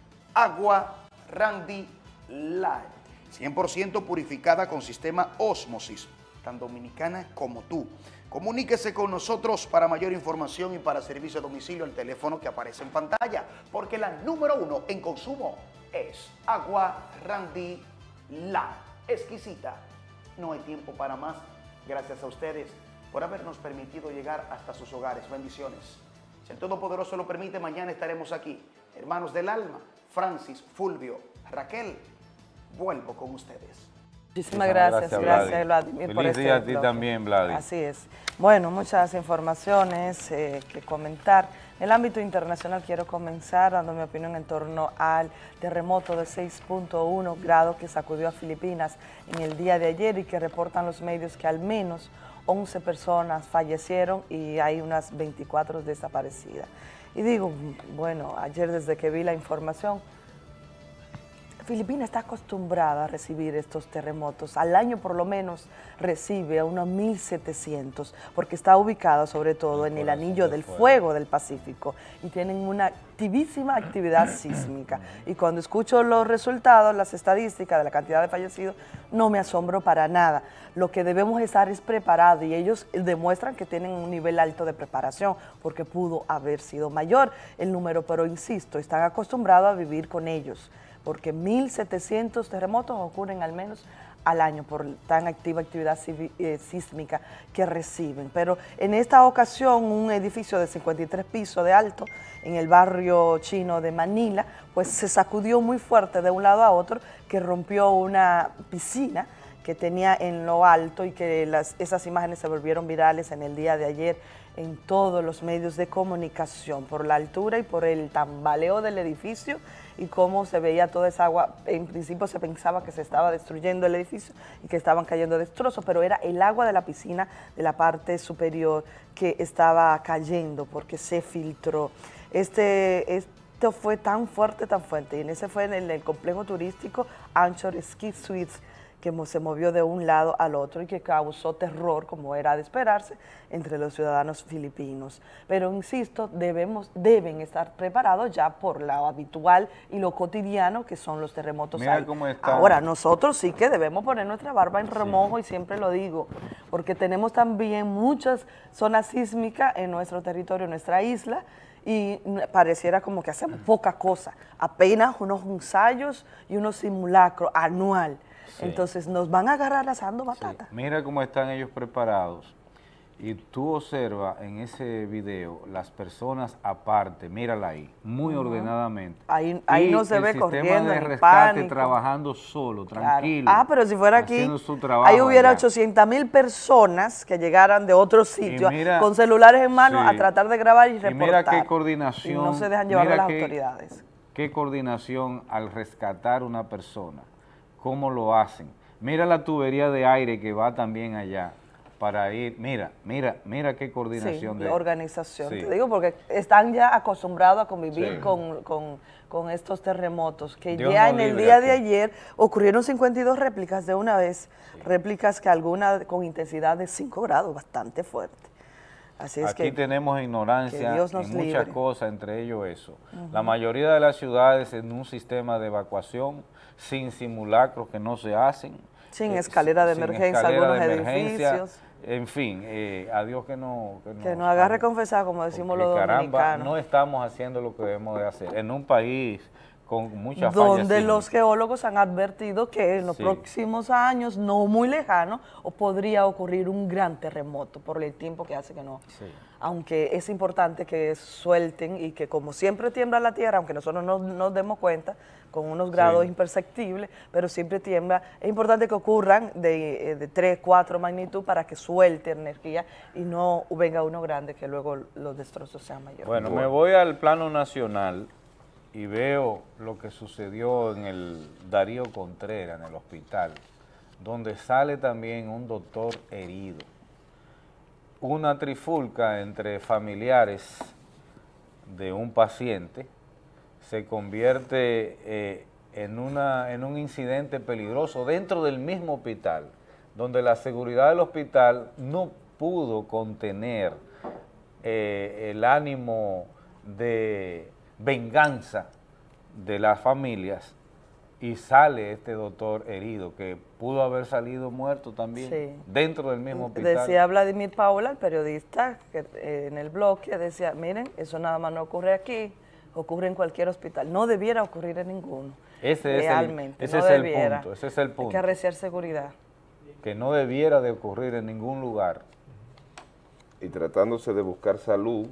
[SPEAKER 22] agua Randy Light, cien por ciento purificada con sistema ósmosis, tan dominicana como tú. Comuníquese con nosotros para mayor información y para servicio a domicilio al teléfono que aparece en pantalla, porque la número uno en consumo es agua Randy Light. Exquisita. No hay tiempo para más. Gracias a ustedes por habernos permitido llegar hasta sus hogares. Bendiciones. Si el Todopoderoso lo permite, mañana estaremos aquí. Hermanos del alma, Francis, Fulvio, Raquel, vuelvo con ustedes.
[SPEAKER 21] Muchísimas gracias, gracias, gracias Vladimir, por
[SPEAKER 1] Feliz
[SPEAKER 21] este
[SPEAKER 1] día a ti
[SPEAKER 21] bloque.
[SPEAKER 1] también, Vladimir.
[SPEAKER 21] Así es. Bueno, muchas informaciones eh, que comentar. En el ámbito internacional quiero comenzar dando mi opinión en torno al terremoto de seis punto uno grados que sacudió a Filipinas en el día de ayer y que reportan los medios que al menos once personas fallecieron y hay unas veinticuatro desaparecidas. Y digo, bueno, ayer desde que vi la información, Filipinas está acostumbrada a recibir estos terremotos. Al año por lo menos recibe a unos mil setecientos, porque está ubicada sobre todo en el anillo del fuego del Pacífico y tienen una activísima actividad sísmica. Y cuando escucho los resultados, las estadísticas de la cantidad de fallecidos, no me asombro para nada. Lo que debemos estar es preparados y ellos demuestran que tienen un nivel alto de preparación porque pudo haber sido mayor el número, pero insisto, están acostumbrados a vivir con ellos, porque mil setecientos terremotos ocurren al menos al año por tan activa actividad eh, sísmica que reciben. Pero en esta ocasión un edificio de cincuenta y tres pisos de alto en el barrio chino de Manila, pues se sacudió muy fuerte de un lado a otro, que rompió una piscina que tenía en lo alto y que las, esas imágenes se volvieron virales en el día de ayer en todos los medios de comunicación, por la altura y por el tambaleo del edificio y cómo se veía toda esa agua. En principio se pensaba que se estaba destruyendo el edificio y que estaban cayendo destrozos, pero era el agua de la piscina de la parte superior que estaba cayendo porque se filtró. Este, esto fue tan fuerte, tan fuerte, y en ese fue en el, el complejo turístico Anchor Ski Suites, que se movió de un lado al otro y que causó terror, como era de esperarse, entre los ciudadanos filipinos. Pero insisto, debemos, deben estar preparados ya por lo habitual y lo cotidiano que son los terremotos.
[SPEAKER 1] Mira cómo está.
[SPEAKER 21] Ahora, nosotros sí que debemos poner nuestra barba en remojo, sí, y siempre lo digo, porque tenemos también muchas zonas sísmicas en nuestro territorio, en nuestra isla, y pareciera como que hacemos poca cosa, apenas unos ensayos y unos simulacros anual. Sí. Entonces nos van a agarrar asando batata.
[SPEAKER 1] Sí. Mira cómo están ellos preparados. y tú observas en ese video las personas aparte, mírala ahí, muy
[SPEAKER 21] Ujú.
[SPEAKER 1] ordenadamente.
[SPEAKER 21] Ahí, ahí
[SPEAKER 1] Y
[SPEAKER 21] no se
[SPEAKER 1] el
[SPEAKER 21] ve
[SPEAKER 1] sistema
[SPEAKER 21] corriendo,
[SPEAKER 1] de
[SPEAKER 21] ni
[SPEAKER 1] rescate
[SPEAKER 21] pánico.
[SPEAKER 1] trabajando solo,
[SPEAKER 21] Claro.
[SPEAKER 1] tranquilo.
[SPEAKER 21] Ah, pero si fuera aquí,
[SPEAKER 1] haciendo su trabajo
[SPEAKER 21] ahí hubiera
[SPEAKER 1] allá.
[SPEAKER 21] ochocientas mil personas que llegaran de otros sitios
[SPEAKER 1] mira-
[SPEAKER 21] con celulares en mano
[SPEAKER 1] sí.
[SPEAKER 21] a tratar de grabar y
[SPEAKER 1] Y
[SPEAKER 21] reportar.
[SPEAKER 1] mira qué coordinación.
[SPEAKER 21] Y no se dejan llevar de
[SPEAKER 1] mira
[SPEAKER 21] las
[SPEAKER 1] qué-
[SPEAKER 21] autoridades.
[SPEAKER 1] Qué coordinación al rescatar una persona, cómo lo hacen. Mira la tubería de aire que va también allá para ir, mira, mira, mira qué coordinación
[SPEAKER 21] Sí,
[SPEAKER 1] de
[SPEAKER 21] la organización,
[SPEAKER 1] Sí.
[SPEAKER 21] te digo, porque están ya acostumbrados a convivir
[SPEAKER 1] Sí.
[SPEAKER 21] con, con- con estos terremotos, que
[SPEAKER 1] Dios
[SPEAKER 21] ya
[SPEAKER 1] nos
[SPEAKER 21] en el
[SPEAKER 1] libre
[SPEAKER 21] día
[SPEAKER 1] aquí.
[SPEAKER 21] de ayer ocurrieron cincuenta y dos réplicas de una vez, réplicas que algunas con intensidad de cinco grados, bastante fuerte. Así es
[SPEAKER 1] Aquí
[SPEAKER 21] que
[SPEAKER 1] tenemos ignorancia
[SPEAKER 21] que Dios nos
[SPEAKER 1] en muchas
[SPEAKER 21] libre.
[SPEAKER 1] cosas, entre ellos eso.
[SPEAKER 21] Ujú.
[SPEAKER 1] La mayoría de las ciudades en un sistema de evacuación, sin simulacros que no se hacen.
[SPEAKER 21] Sin
[SPEAKER 1] eh,
[SPEAKER 21] escalera de
[SPEAKER 1] sin
[SPEAKER 21] emergencia,
[SPEAKER 1] escalera
[SPEAKER 21] algunos
[SPEAKER 1] de emergencia,
[SPEAKER 21] edificios.
[SPEAKER 1] En fin, eh, a Dios que no... Que,
[SPEAKER 21] que nos agarre confesar, como decimos los
[SPEAKER 1] porque, caramba,
[SPEAKER 21] dominicanos.
[SPEAKER 1] no estamos haciendo lo que debemos de hacer. En un país con muchas fallas.
[SPEAKER 21] Donde
[SPEAKER 1] sí.
[SPEAKER 21] los geólogos han advertido que en los
[SPEAKER 1] Sí.
[SPEAKER 21] próximos años, no muy lejanos, o podría ocurrir un gran terremoto por el tiempo que hace que no.
[SPEAKER 1] Sí.
[SPEAKER 21] Aunque es importante que suelten y que como siempre tiembla la tierra, aunque nosotros no nos demos cuenta, con unos grados
[SPEAKER 1] Sí.
[SPEAKER 21] imperceptibles, pero siempre tiembla, es importante que ocurran de, eh, de tres, cuatro magnitud para que suelte energía y no venga uno grande que luego los destrozos sean mayores.
[SPEAKER 1] Bueno, me voy al plano nacional y veo lo que sucedió en el Darío Contreras, en el hospital, donde sale también un doctor herido. Una trifulca entre familiares de un paciente se convierte eh, en, una, en un incidente peligroso dentro del mismo hospital, donde la seguridad del hospital no pudo contener eh, el ánimo de venganza de las familias y sale este doctor herido, que pudo haber salido muerto también
[SPEAKER 21] Sí.
[SPEAKER 1] dentro del mismo hospital.
[SPEAKER 21] Decía Vladimir Paula, el periodista, que eh, en el bloque decía, miren, eso nada más no ocurre aquí, ocurre en cualquier hospital, no debiera ocurrir en ninguno.
[SPEAKER 1] Ese es el-
[SPEAKER 21] Realmente,
[SPEAKER 1] ese
[SPEAKER 21] no
[SPEAKER 1] es el
[SPEAKER 21] debiera.
[SPEAKER 1] punto, ese es el
[SPEAKER 21] Hay
[SPEAKER 1] punto.
[SPEAKER 21] que arreciar seguridad.
[SPEAKER 1] Que no debiera de ocurrir en ningún lugar.
[SPEAKER 2] Y tratándose de buscar salud,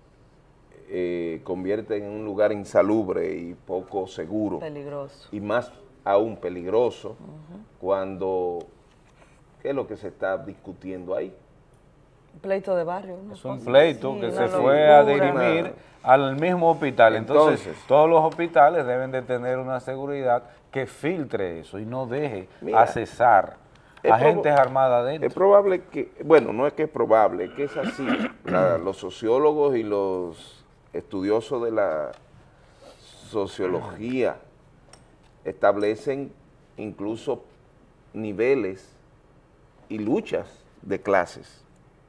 [SPEAKER 2] eh, convierte en un lugar insalubre y poco seguro.
[SPEAKER 21] Peligroso.
[SPEAKER 2] Y más aún peligroso cuando, ¿qué es lo que se está discutiendo ahí?
[SPEAKER 21] Un pleito de barrio. ¿no?
[SPEAKER 1] Es un pleito
[SPEAKER 21] Sí,
[SPEAKER 1] que
[SPEAKER 21] una
[SPEAKER 1] se fue a
[SPEAKER 21] locura.
[SPEAKER 1] dirimir al mismo hospital. Entonces,
[SPEAKER 2] Entonces,
[SPEAKER 1] todos los hospitales deben de tener una seguridad que filtre eso y no deje
[SPEAKER 2] Mira,
[SPEAKER 1] accesar
[SPEAKER 2] es
[SPEAKER 1] agentes
[SPEAKER 2] probo-
[SPEAKER 1] armados adentro.
[SPEAKER 2] Es probable que, bueno, no es que es probable, es que es así. La- los sociólogos y los estudiosos de la sociología establecen incluso niveles y luchas de clases.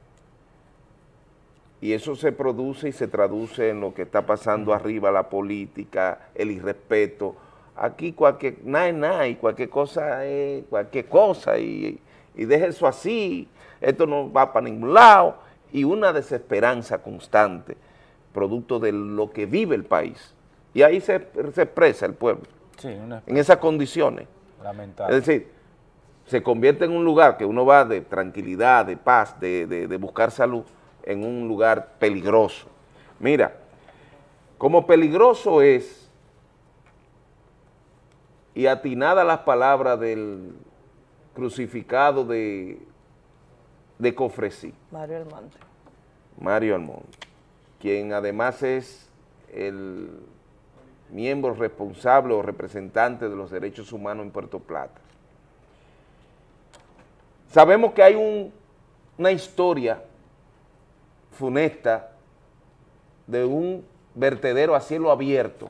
[SPEAKER 2] Y eso se produce y se traduce en lo que está pasando arriba, la política, el irrespeto. Aquí cualquier, nada es nada, y cualquier cosa es cualquier cosa, y, y deje eso así, esto no va para ningún lado, y una desesperanza constante, producto de lo que vive el país. Y ahí se, se expresa el pueblo,
[SPEAKER 1] Sí, una
[SPEAKER 2] en esas condiciones.
[SPEAKER 1] lamentable.
[SPEAKER 2] Es decir, se convierte en un lugar que uno va de tranquilidad, de paz, de, de, de buscar salud, en un lugar peligroso. Mira, como peligroso es, y atinada las palabras del crucificado de, de Cofresí,
[SPEAKER 21] Mario Almonte.
[SPEAKER 2] Mario Almonte, quien además es el miembro responsable o representante de los derechos humanos en Puerto Plata. Sabemos que hay un, una historia funesta de un vertedero a cielo abierto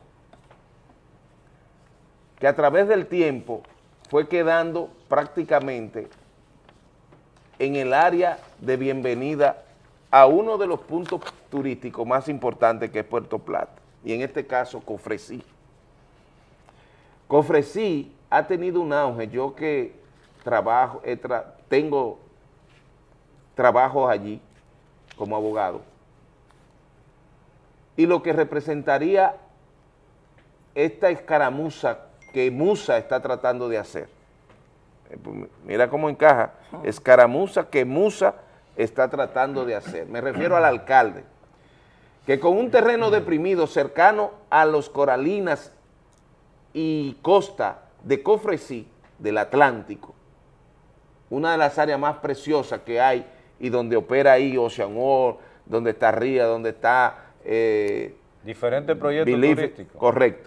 [SPEAKER 2] que a través del tiempo fue quedando prácticamente en el área de bienvenida a uno de los puntos turísticos más importantes que es Puerto Plata, y en este caso Cofresí. Cofresí ha tenido un auge, yo que trabajo, he tra- tengo trabajos allí como abogado, y lo que representaría esta escaramuza que Musa está tratando de hacer. Eh, pues, mira cómo encaja, escaramuza que Musa está tratando de hacer. Me refiero al alcalde, que con un terreno deprimido cercano a los Coralinas y costa de Cofresí, del Atlántico, una de las áreas más preciosas que hay y donde opera ahí Ocean World, donde está Ría, donde está... Eh,
[SPEAKER 1] Diferentes proyectos
[SPEAKER 2] Believe,
[SPEAKER 1] turísticos.
[SPEAKER 2] Correcto.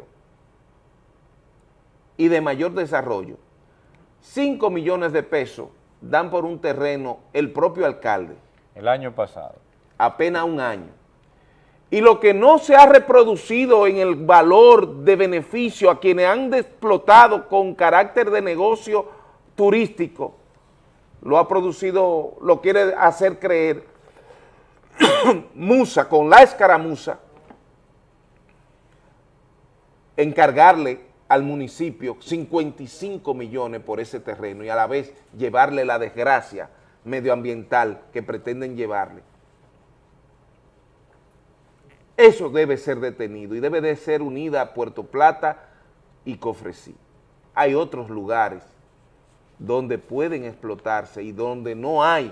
[SPEAKER 2] Y de mayor desarrollo. cinco millones de pesos dan por un terreno el propio alcalde.
[SPEAKER 1] El año pasado.
[SPEAKER 2] Apenas un año. Y lo que no se ha reproducido en el valor de beneficio a quienes han explotado con carácter de negocio turístico, lo ha producido, lo quiere hacer creer Musa, con la escaramuza, encargarle al municipio cincuenta y cinco millones por ese terreno y a la vez llevarle la desgracia medioambiental que pretenden llevarle. Eso debe ser detenido y debe de ser unida a Puerto Plata y Cofresí. Hay otros lugares donde pueden explotarse y donde no hay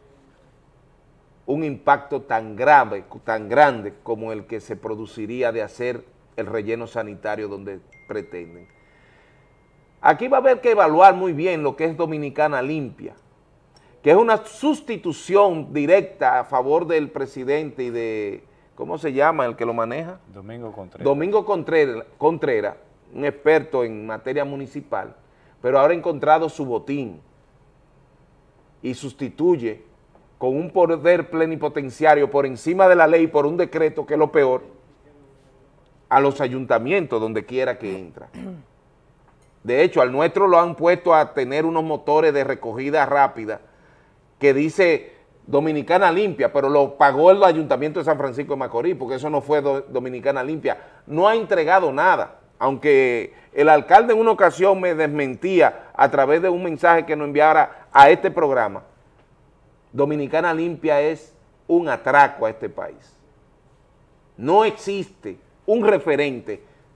[SPEAKER 2] un impacto tan grave, tan grande como el que se produciría de hacer el relleno sanitario donde pretenden. Aquí va a haber que evaluar muy bien lo que es Dominicana Limpia, que es una sustitución directa a favor del presidente y de, ¿cómo se llama el que lo maneja?
[SPEAKER 1] Domingo Contreras.
[SPEAKER 2] Domingo Contreras, Contreras, un experto en materia municipal, pero ahora ha encontrado su botín y sustituye con un poder plenipotenciario por encima de la ley, por un decreto, que es lo peor, a los ayuntamientos donde quiera que entra. De hecho, al nuestro lo han puesto a tener unos motores de recogida rápida que dice Dominicana Limpia, pero lo pagó el Ayuntamiento de San Francisco de Macorís, porque eso no fue do, Dominicana Limpia. No ha entregado nada, aunque el alcalde en una ocasión me desmentía a través de un mensaje que nos enviara a este programa. Dominicana Limpia es un atraco a este país. No existe un referente,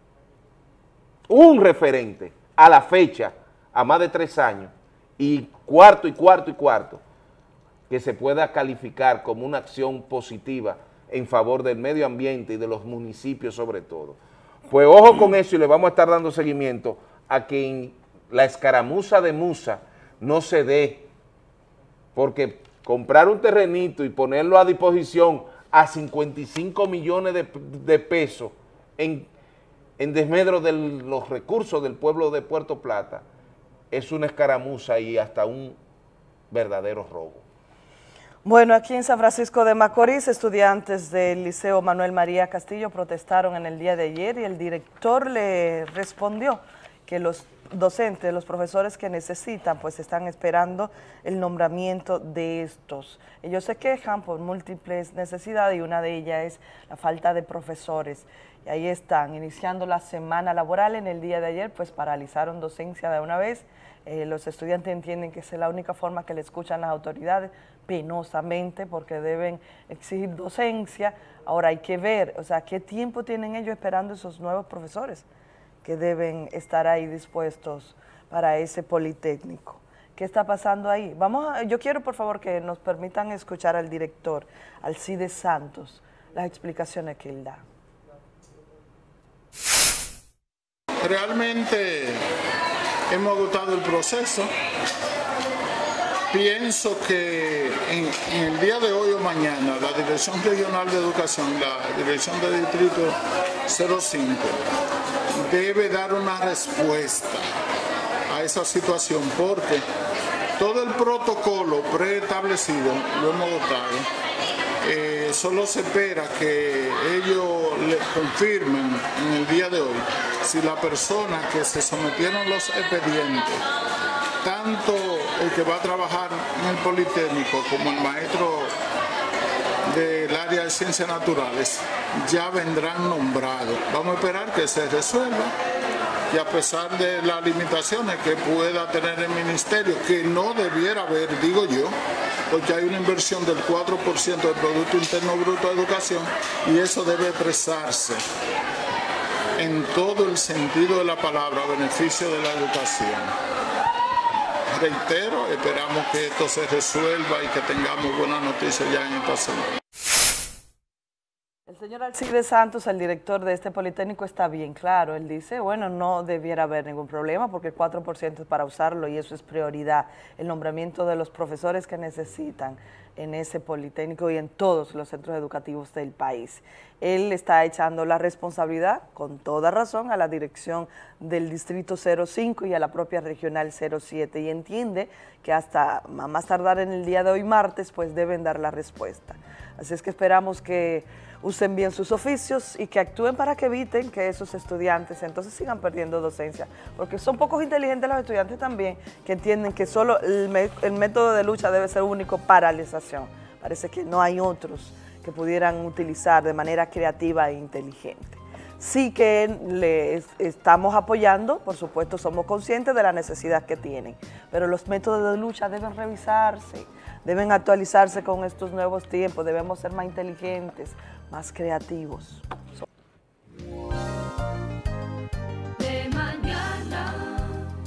[SPEAKER 2] un referente a la fecha, a más de tres años, y cuarto y cuarto y cuarto, que se pueda calificar como una acción positiva en favor del medio ambiente y de los municipios sobre todo. Pues ojo con eso y le vamos a estar dando seguimiento a que en la escaramuza de Musa no se dé, porque comprar un terrenito y ponerlo a disposición a cincuenta y cinco millones de, de pesos en, en desmedro de los recursos del pueblo de Puerto Plata es una escaramuza y hasta un verdadero robo.
[SPEAKER 21] Bueno, aquí en San Francisco de Macorís, estudiantes del Liceo Manuel María Castillo protestaron en el día de ayer y el director le respondió que los docentes, los profesores que necesitan, pues están esperando el nombramiento de estos. Ellos se quejan por múltiples necesidades y una de ellas es la falta de profesores. Y ahí están, iniciando la semana laboral. En el día de ayer, pues paralizaron docencia de una vez. Eh, los estudiantes entienden que esa es la única forma que le escuchan las autoridades, penosamente, porque deben exigir docencia. Ahora hay que ver, o sea, qué tiempo tienen ellos esperando esos nuevos profesores que deben estar ahí dispuestos para ese Politécnico. ¿Qué está pasando ahí? Vamos a, yo quiero, por favor, que nos permitan escuchar al director, Alcides Santos, las explicaciones que él da.
[SPEAKER 9] Realmente hemos agotado el proceso. Pienso que en, en el día de hoy o mañana la Dirección Regional de Educación, la Dirección de Distrito cero cinco, debe dar una respuesta a esa situación, porque todo el protocolo preestablecido lo hemos agotado. Eh, solo se espera que ellos le confirmen en el día de hoy si la persona que se sometieron los expedientes, tanto el que va a trabajar en el Politécnico como el maestro del área de ciencias naturales, ya vendrán nombrados. Vamos a esperar que se resuelva y a pesar de las limitaciones que pueda tener el ministerio, que no debiera haber, digo yo, porque hay una inversión del cuatro por ciento del Producto Interno Bruto de Educación y eso debe expresarse en todo el sentido de la palabra a beneficio de la educación. reitero, esperamos que esto se resuelva y que tengamos buenas noticias ya en esta semana.
[SPEAKER 21] El señor Alcides Santos, el director de este Politécnico, está bien claro. Él dice, bueno, no debiera haber ningún problema porque el cuatro por ciento es para usarlo y eso es prioridad. El nombramiento de los profesores que necesitan en ese Politécnico y en todos los centros educativos del país. Él está echando la responsabilidad, con toda razón, a la dirección del Distrito cero cinco y a la propia Regional cero siete y entiende que hasta a más tardar en el día de hoy, martes, pues deben dar la respuesta. Así es que esperamos que usen bien sus oficios y que actúen para que eviten que esos estudiantes entonces sigan perdiendo docencia, porque son pocos inteligentes los estudiantes también que entienden que solo el, el método de lucha debe ser único, paralización. Parece que no hay otros que pudieran utilizar de manera creativa e inteligente. Sí que les estamos apoyando, por supuesto somos conscientes de la necesidad que tienen, pero los métodos de lucha deben revisarse, deben actualizarse con estos nuevos tiempos, debemos ser más inteligentes, más creativos.
[SPEAKER 5] De mañana.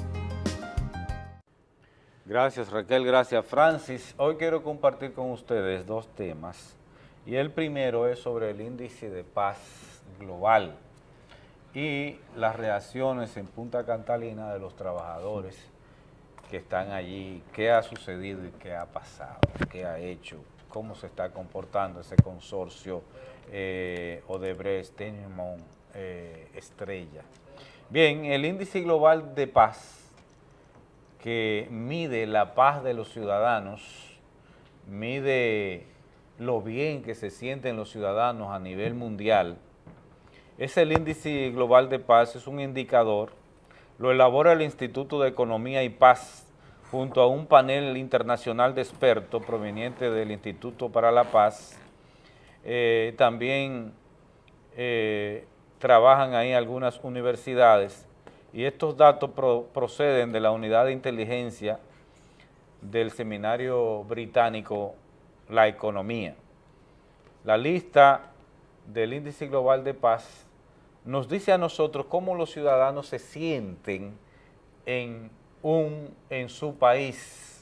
[SPEAKER 1] Gracias Raquel, gracias Francis. Hoy quiero compartir con ustedes dos temas y el primero es sobre el índice de paz global y las reacciones en Punta Catalina de los trabajadores que están allí, qué ha sucedido y qué ha pasado, qué ha hecho, cómo se está comportando ese consorcio eh, Odebrecht, Tenmon, eh, Estrella. Bien, el índice global de paz que mide la paz de los ciudadanos, mide lo bien que se sienten los ciudadanos a nivel mundial. Es el índice global de paz, es un indicador, lo elabora el Instituto de Economía y Paz junto a un panel internacional de expertos proveniente del Instituto para la Paz. Eh, también eh, trabajan ahí algunas universidades y estos datos pro, proceden de la Unidad de Inteligencia del Seminario Británico La Economía. La lista del Índice Global de Paz nos dice a nosotros cómo los ciudadanos se sienten en, un, en su país.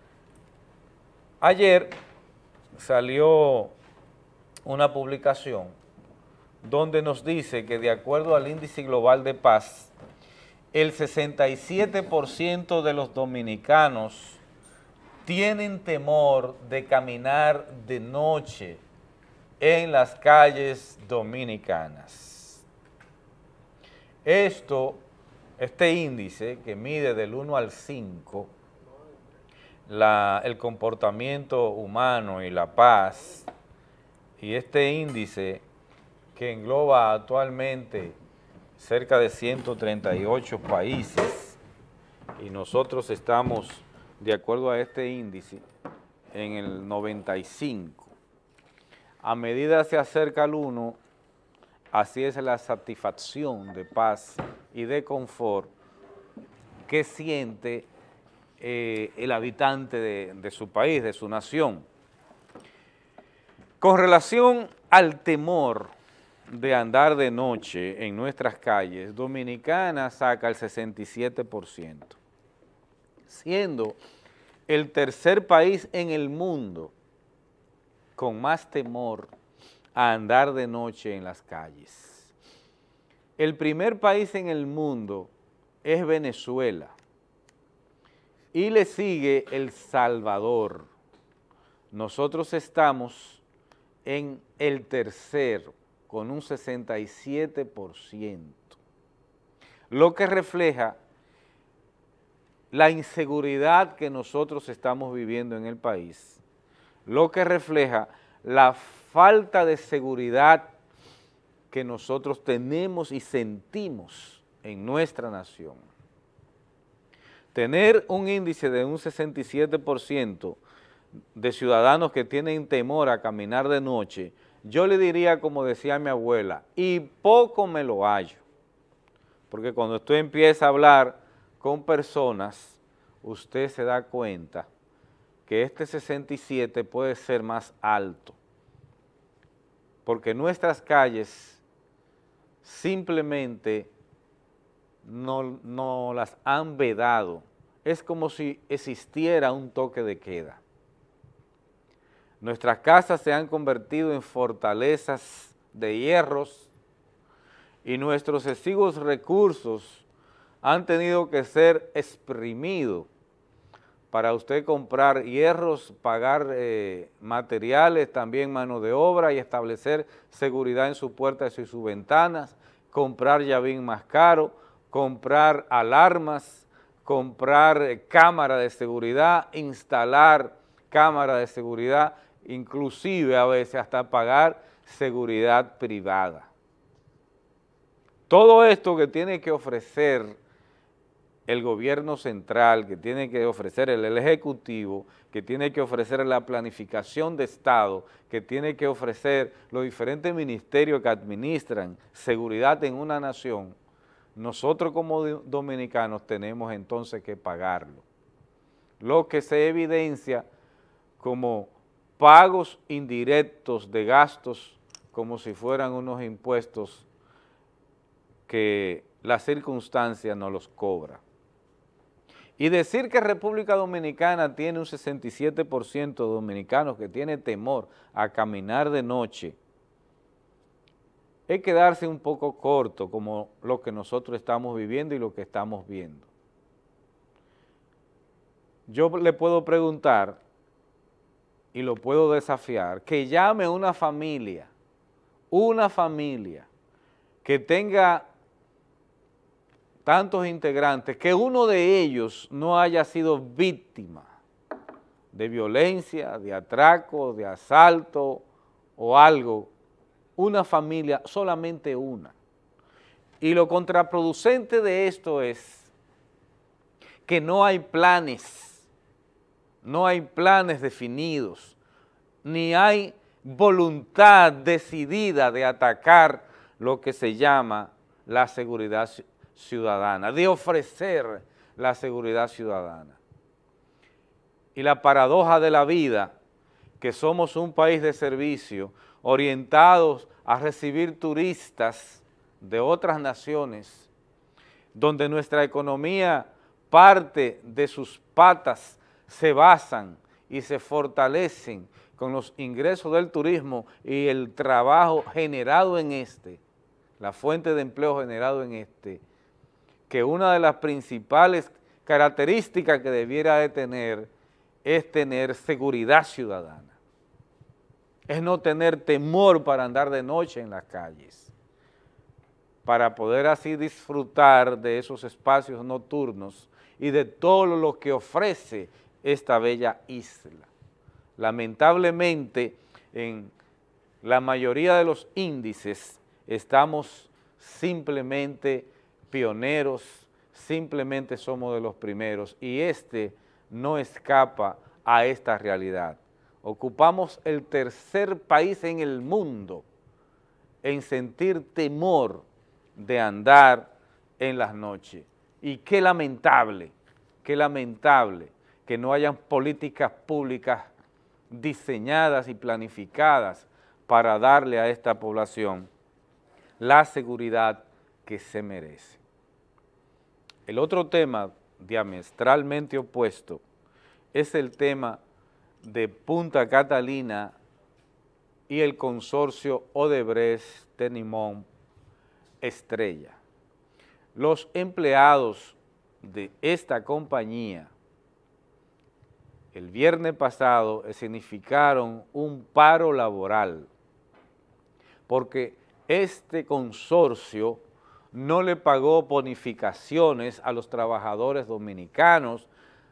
[SPEAKER 1] Ayer salió una publicación donde nos dice que de acuerdo al Índice Global de Paz, el sesenta y siete por ciento de los dominicanos tienen temor de caminar de noche en las calles dominicanas. Esto, este índice que mide del uno al cinco, la, el comportamiento humano y la paz, y este índice que engloba actualmente cerca de ciento treinta y ocho países, y nosotros estamos, de acuerdo a este índice, en el noventa y cinco. A medida que se acerca al uno, así es la satisfacción de paz y de confort que siente eh, el habitante de, de su país, de su nación. Con relación al temor de andar de noche en nuestras calles, Dominicana saca el sesenta y siete por ciento, siendo el tercer país en el mundo con más temor a andar de noche en las calles. El primer país en el mundo es Venezuela y le sigue El Salvador. Nosotros estamos en el tercero con un sesenta y siete por ciento, lo que refleja la inseguridad que nosotros estamos viviendo en el país, lo que refleja la falta de seguridad que nosotros tenemos y sentimos en nuestra nación. Tener un índice de un sesenta y siete por ciento de ciudadanos que tienen temor a caminar de noche, yo le diría, como decía mi abuela, y poco me lo hallo, porque cuando usted empieza a hablar con personas, usted se da cuenta que este sesenta y siete puede ser más alto, porque nuestras calles simplemente no, no las han vedado es como si existiera un toque de queda. Nuestras casas se han convertido en fortalezas de hierros y nuestros exiguos recursos han tenido que ser exprimidos para usted comprar hierros, pagar eh, materiales, también mano de obra y establecer seguridad en sus puertas y sus ventanas, comprar llavín más caro, comprar alarmas, comprar eh, cámara de seguridad, instalar cámara de seguridad, inclusive a veces hasta pagar seguridad privada. Todo esto que tiene que ofrecer el gobierno central, que tiene que ofrecer el, el Ejecutivo, que tiene que ofrecer la planificación de Estado, que tiene que ofrecer los diferentes ministerios que administran seguridad en una nación, nosotros como dominicanos tenemos entonces que pagarlo. Lo que se evidencia como pagos indirectos de gastos como si fueran unos impuestos que la circunstancia no los cobra. Y decir que República Dominicana tiene un sesenta y siete por ciento de dominicanos que tiene temor a caminar de noche, es quedarse un poco corto como lo que nosotros estamos viviendo y lo que estamos viendo. Yo le puedo preguntar y lo puedo desafiar, que llame una familia, una familia que tenga tantos integrantes, que uno de ellos no haya sido víctima de violencia, de atraco, de asalto o algo, una familia, solamente una. Y lo contraproducente de esto es que no hay planes, no hay planes definidos, ni hay voluntad decidida de atacar lo que se llama la seguridad ciudadana, de ofrecer la seguridad ciudadana. Y la paradoja de la vida, que somos un país de servicio, orientados a recibir turistas de otras naciones, donde nuestra economía, parte de sus patas se basan y se fortalecen con los ingresos del turismo y el trabajo generado en este, la fuente de empleo generado en este, que una de las principales características que debiera de tener es tener seguridad ciudadana, es no tener temor para andar de noche en las calles, para poder así disfrutar de esos espacios nocturnos y de todo lo que ofrece esta bella isla. Lamentablemente, en la mayoría de los índices estamos simplemente pioneros, simplemente somos de los primeros y este no escapa a esta realidad. Ocupamos el tercer país en el mundo en sentir temor de andar en las noches. Y qué lamentable, qué lamentable que no hayan políticas públicas diseñadas y planificadas para darle a esta población la seguridad que se merece. El otro tema diametralmente opuesto es el tema de Punta Catalina y el consorcio Odebrecht-Tenimón Estrella. Los empleados de esta compañía el viernes pasado significaron un paro laboral porque este consorcio no le pagó bonificaciones a los trabajadores dominicanos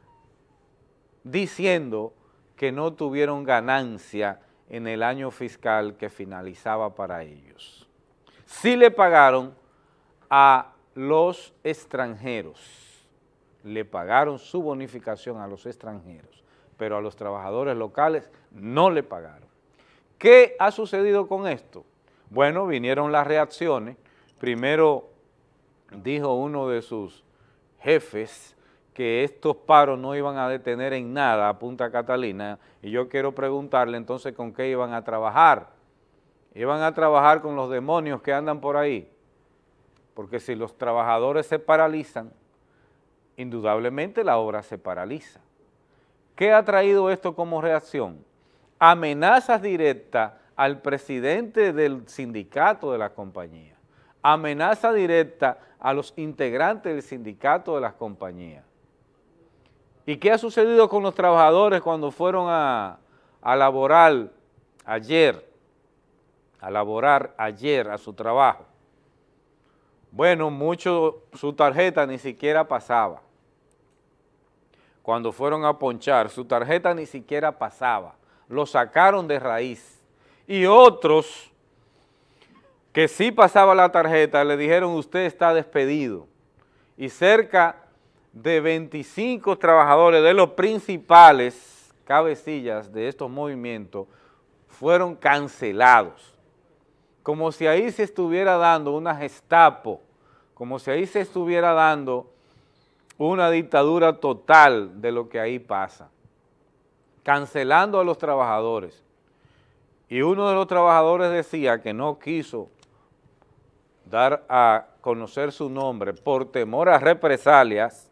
[SPEAKER 1] diciendo que no tuvieron ganancia en el año fiscal que finalizaba para ellos. Sí le pagaron a los extranjeros, le pagaron su bonificación a los extranjeros, pero a los trabajadores locales no le pagaron. ¿Qué ha sucedido con esto? Bueno, vinieron las reacciones. Primero dijo uno de sus jefes que estos paros no iban a detener en nada a Punta Catalina, y yo quiero preguntarle entonces con qué iban a trabajar. Iban a trabajar con los demonios que andan por ahí, porque si los trabajadores se paralizan, indudablemente la obra se paraliza. ¿Qué ha traído esto como reacción? Amenazas directas al presidente del sindicato de la compañía, amenaza directa a los integrantes del sindicato de las compañías. ¿Y qué ha sucedido con los trabajadores cuando fueron a, a laborar ayer, a laborar ayer a su trabajo? Bueno, mucho su tarjeta ni siquiera pasaba. Cuando fueron a ponchar, su tarjeta ni siquiera pasaba. Lo sacaron de raíz. Y otros que sí pasaba la tarjeta, le dijeron, usted está despedido. Y cerca de veinticinco trabajadores de los principales cabecillas de estos movimientos fueron cancelados. Como si ahí se estuviera dando una Gestapo, como si ahí se estuviera dando una dictadura total de lo que ahí pasa, cancelando a los trabajadores. Y uno de los trabajadores decía que no quiso dar a conocer su nombre por temor a represalias,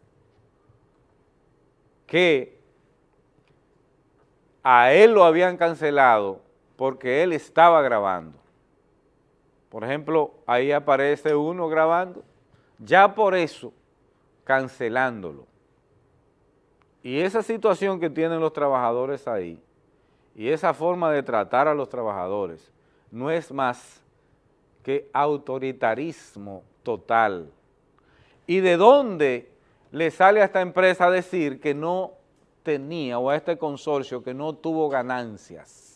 [SPEAKER 1] que a él lo habían cancelado porque él estaba grabando. Por ejemplo, ahí aparece uno grabando, ya por eso cancelándolo. Y esa situación que tienen los trabajadores ahí, y esa forma de tratar a los trabajadores, no es más que autoritarismo total. ¿Y de dónde le sale a esta empresa a decir que no tenía, o a este consorcio que no tuvo ganancias?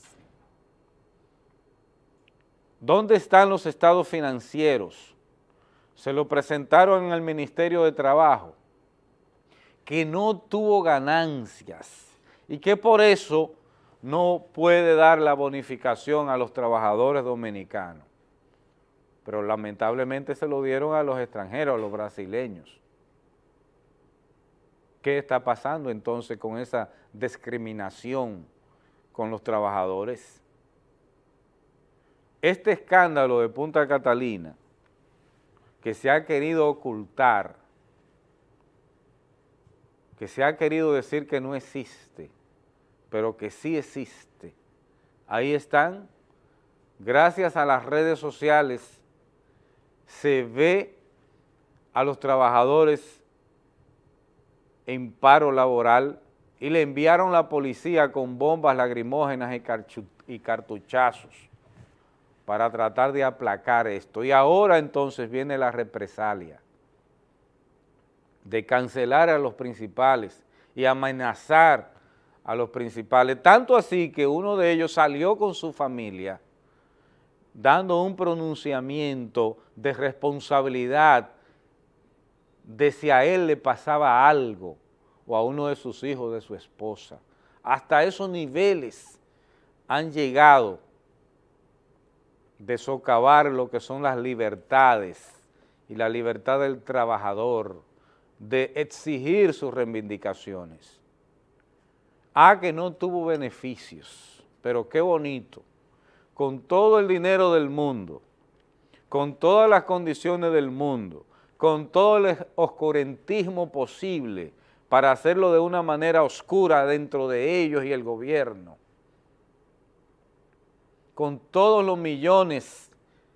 [SPEAKER 1] ¿Dónde están los estados financieros? Se lo presentaron en el Ministerio de Trabajo, que no tuvo ganancias y que por eso no puede dar la bonificación a los trabajadores dominicanos. Pero lamentablemente se lo dieron a los extranjeros, a los brasileños. ¿Qué está pasando entonces con esa discriminación con los trabajadores? Este escándalo de Punta Catalina, que se ha querido ocultar, que se ha querido decir que no existe, pero que sí existe. Ahí están, gracias a las redes sociales, se ve a los trabajadores en paro laboral y le enviaron la policía con bombas lacrimógenas y, carchu- y cartuchazos para tratar de aplacar esto. Y ahora entonces viene la represalia de cancelar a los principales y amenazar a los principales, tanto así que uno de ellos salió con su familia dando un pronunciamiento de responsabilidad de si a él le pasaba algo o a uno de sus hijos, de su esposa. Hasta esos niveles han llegado de socavar lo que son las libertades y la libertad del trabajador, de exigir sus reivindicaciones. Ah, que no tuvo beneficios, pero qué bonito, con todo el dinero del mundo, con todas las condiciones del mundo, con todo el oscurantismo posible para hacerlo de una manera oscura dentro de ellos y el gobierno, con todos los millones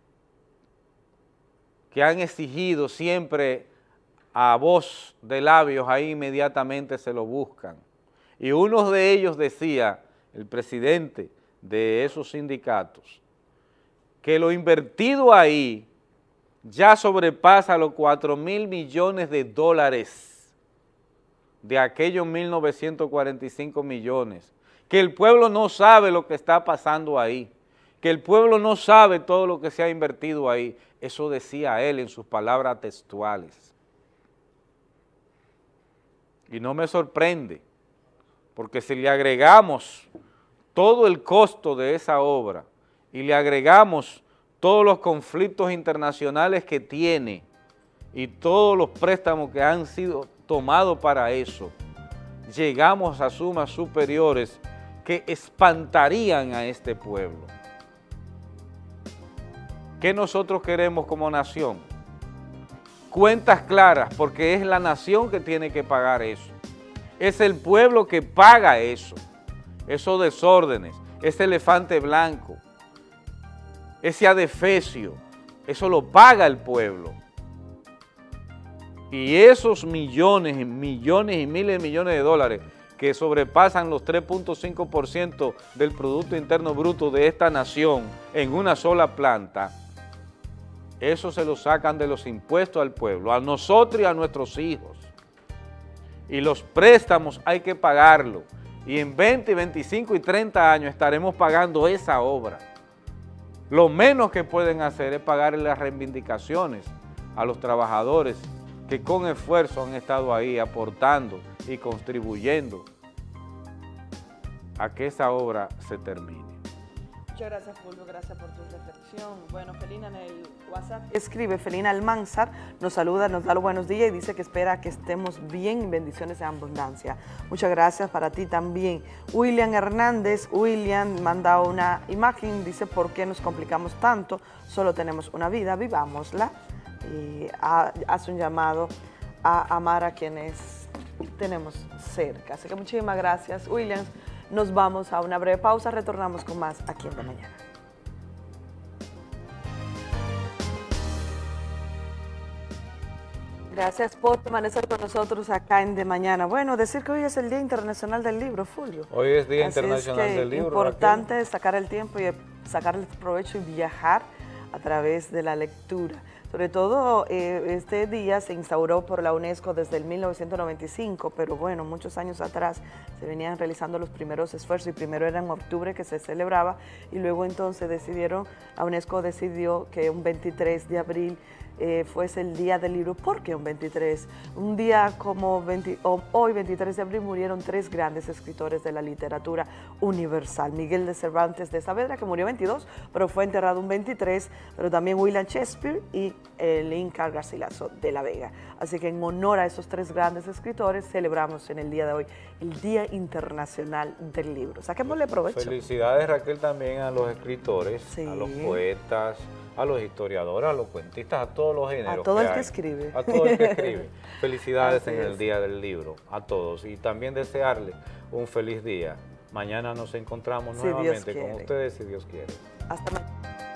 [SPEAKER 1] que han exigido siempre a voz de labios, ahí inmediatamente se lo buscan. Y uno de ellos decía, el presidente de esos sindicatos, que lo invertido ahí ya sobrepasa los cuatro mil millones de dólares de aquellos mil novecientos cuarenta y cinco millones, que el pueblo no sabe lo que está pasando ahí, que el pueblo no sabe todo lo que se ha invertido ahí. Eso decía él en sus palabras textuales. Y no me sorprende, porque si le agregamos todo el costo de esa obra y le agregamos todos los conflictos internacionales que tiene y todos los préstamos que han sido tomados para eso, llegamos a sumas superiores que espantarían a este pueblo. ¿Qué nosotros queremos como nación? cuentas claras, porque es la nación que tiene que pagar eso. Es el pueblo que paga eso, esos desórdenes, ese elefante blanco, ese adefesio, eso lo paga el pueblo. Y esos millones y millones y miles de millones de dólares que sobrepasan los tres punto cinco por ciento del Producto Interno Bruto de esta nación en una sola planta, eso se lo sacan de los impuestos al pueblo, a nosotros y a nuestros hijos. Y los préstamos hay que pagarlo. Y en veinte, veinticinco y treinta años estaremos pagando esa obra. Lo menos que pueden hacer es pagar las reivindicaciones a los trabajadores que con esfuerzo han estado ahí aportando y contribuyendo a que esa obra se termine.
[SPEAKER 21] Muchas gracias, Fulvio, gracias por tu reflexión. Bueno, Felina en el WhatsApp escribe, Felina Almanzar nos saluda, nos da los buenos días y dice que espera que estemos bien, bendiciones en abundancia. Muchas gracias para ti también. William Hernández, William manda una imagen, dice, ¿por qué nos complicamos tanto? Solo tenemos una vida, vivámosla. Y hace un llamado a amar a quienes tenemos cerca. Así que muchísimas gracias, William. Nos vamos a una breve pausa, retornamos con más aquí en De Mañana. Gracias por permanecer con nosotros acá en De Mañana. Bueno, decir que hoy es el Día Internacional del Libro, Fulvio.
[SPEAKER 1] Hoy es Día
[SPEAKER 21] Así
[SPEAKER 1] Internacional
[SPEAKER 21] es que
[SPEAKER 1] del Libro.
[SPEAKER 21] Es importante Raquel. sacar el tiempo y sacar el provecho y viajar a través de la lectura. Sobre todo, eh, este día se instauró por la UNESCO desde el mil novecientos noventa y cinco, pero bueno, muchos años atrás se venían realizando los primeros esfuerzos y primero era en octubre que se celebraba y luego entonces decidieron, la UNESCO decidió que un veintitrés de abril eh, fuese el Día del Libro. ¿Por qué un veintitrés? Un día como veinte, oh, hoy, veintitrés de abril, murieron tres grandes escritores de la literatura universal. Miguel de Cervantes de Saavedra, que murió veintidós, pero fue enterrado un veintitrés, pero también William Shakespeare y el Inca Garcilaso de la Vega. Así que en honor a esos tres grandes escritores celebramos en el día de hoy el Día Internacional del Libro. Saquémosle provecho.
[SPEAKER 1] Felicidades, Raquel, también a los escritores,
[SPEAKER 21] sí.
[SPEAKER 1] a los poetas, a los historiadores, a los cuentistas, a todos los géneros.
[SPEAKER 21] A todo
[SPEAKER 1] que
[SPEAKER 21] el que
[SPEAKER 1] hay.
[SPEAKER 21] escribe.
[SPEAKER 1] A todo el que escribe. Felicidades
[SPEAKER 21] Así
[SPEAKER 1] en
[SPEAKER 21] es.
[SPEAKER 1] el Día del Libro, a todos. Y también desearles un feliz día. Mañana nos encontramos
[SPEAKER 21] Si
[SPEAKER 1] nuevamente
[SPEAKER 21] Dios
[SPEAKER 1] con
[SPEAKER 21] quiere.
[SPEAKER 1] ustedes, si Dios quiere.
[SPEAKER 21] Hasta mañana.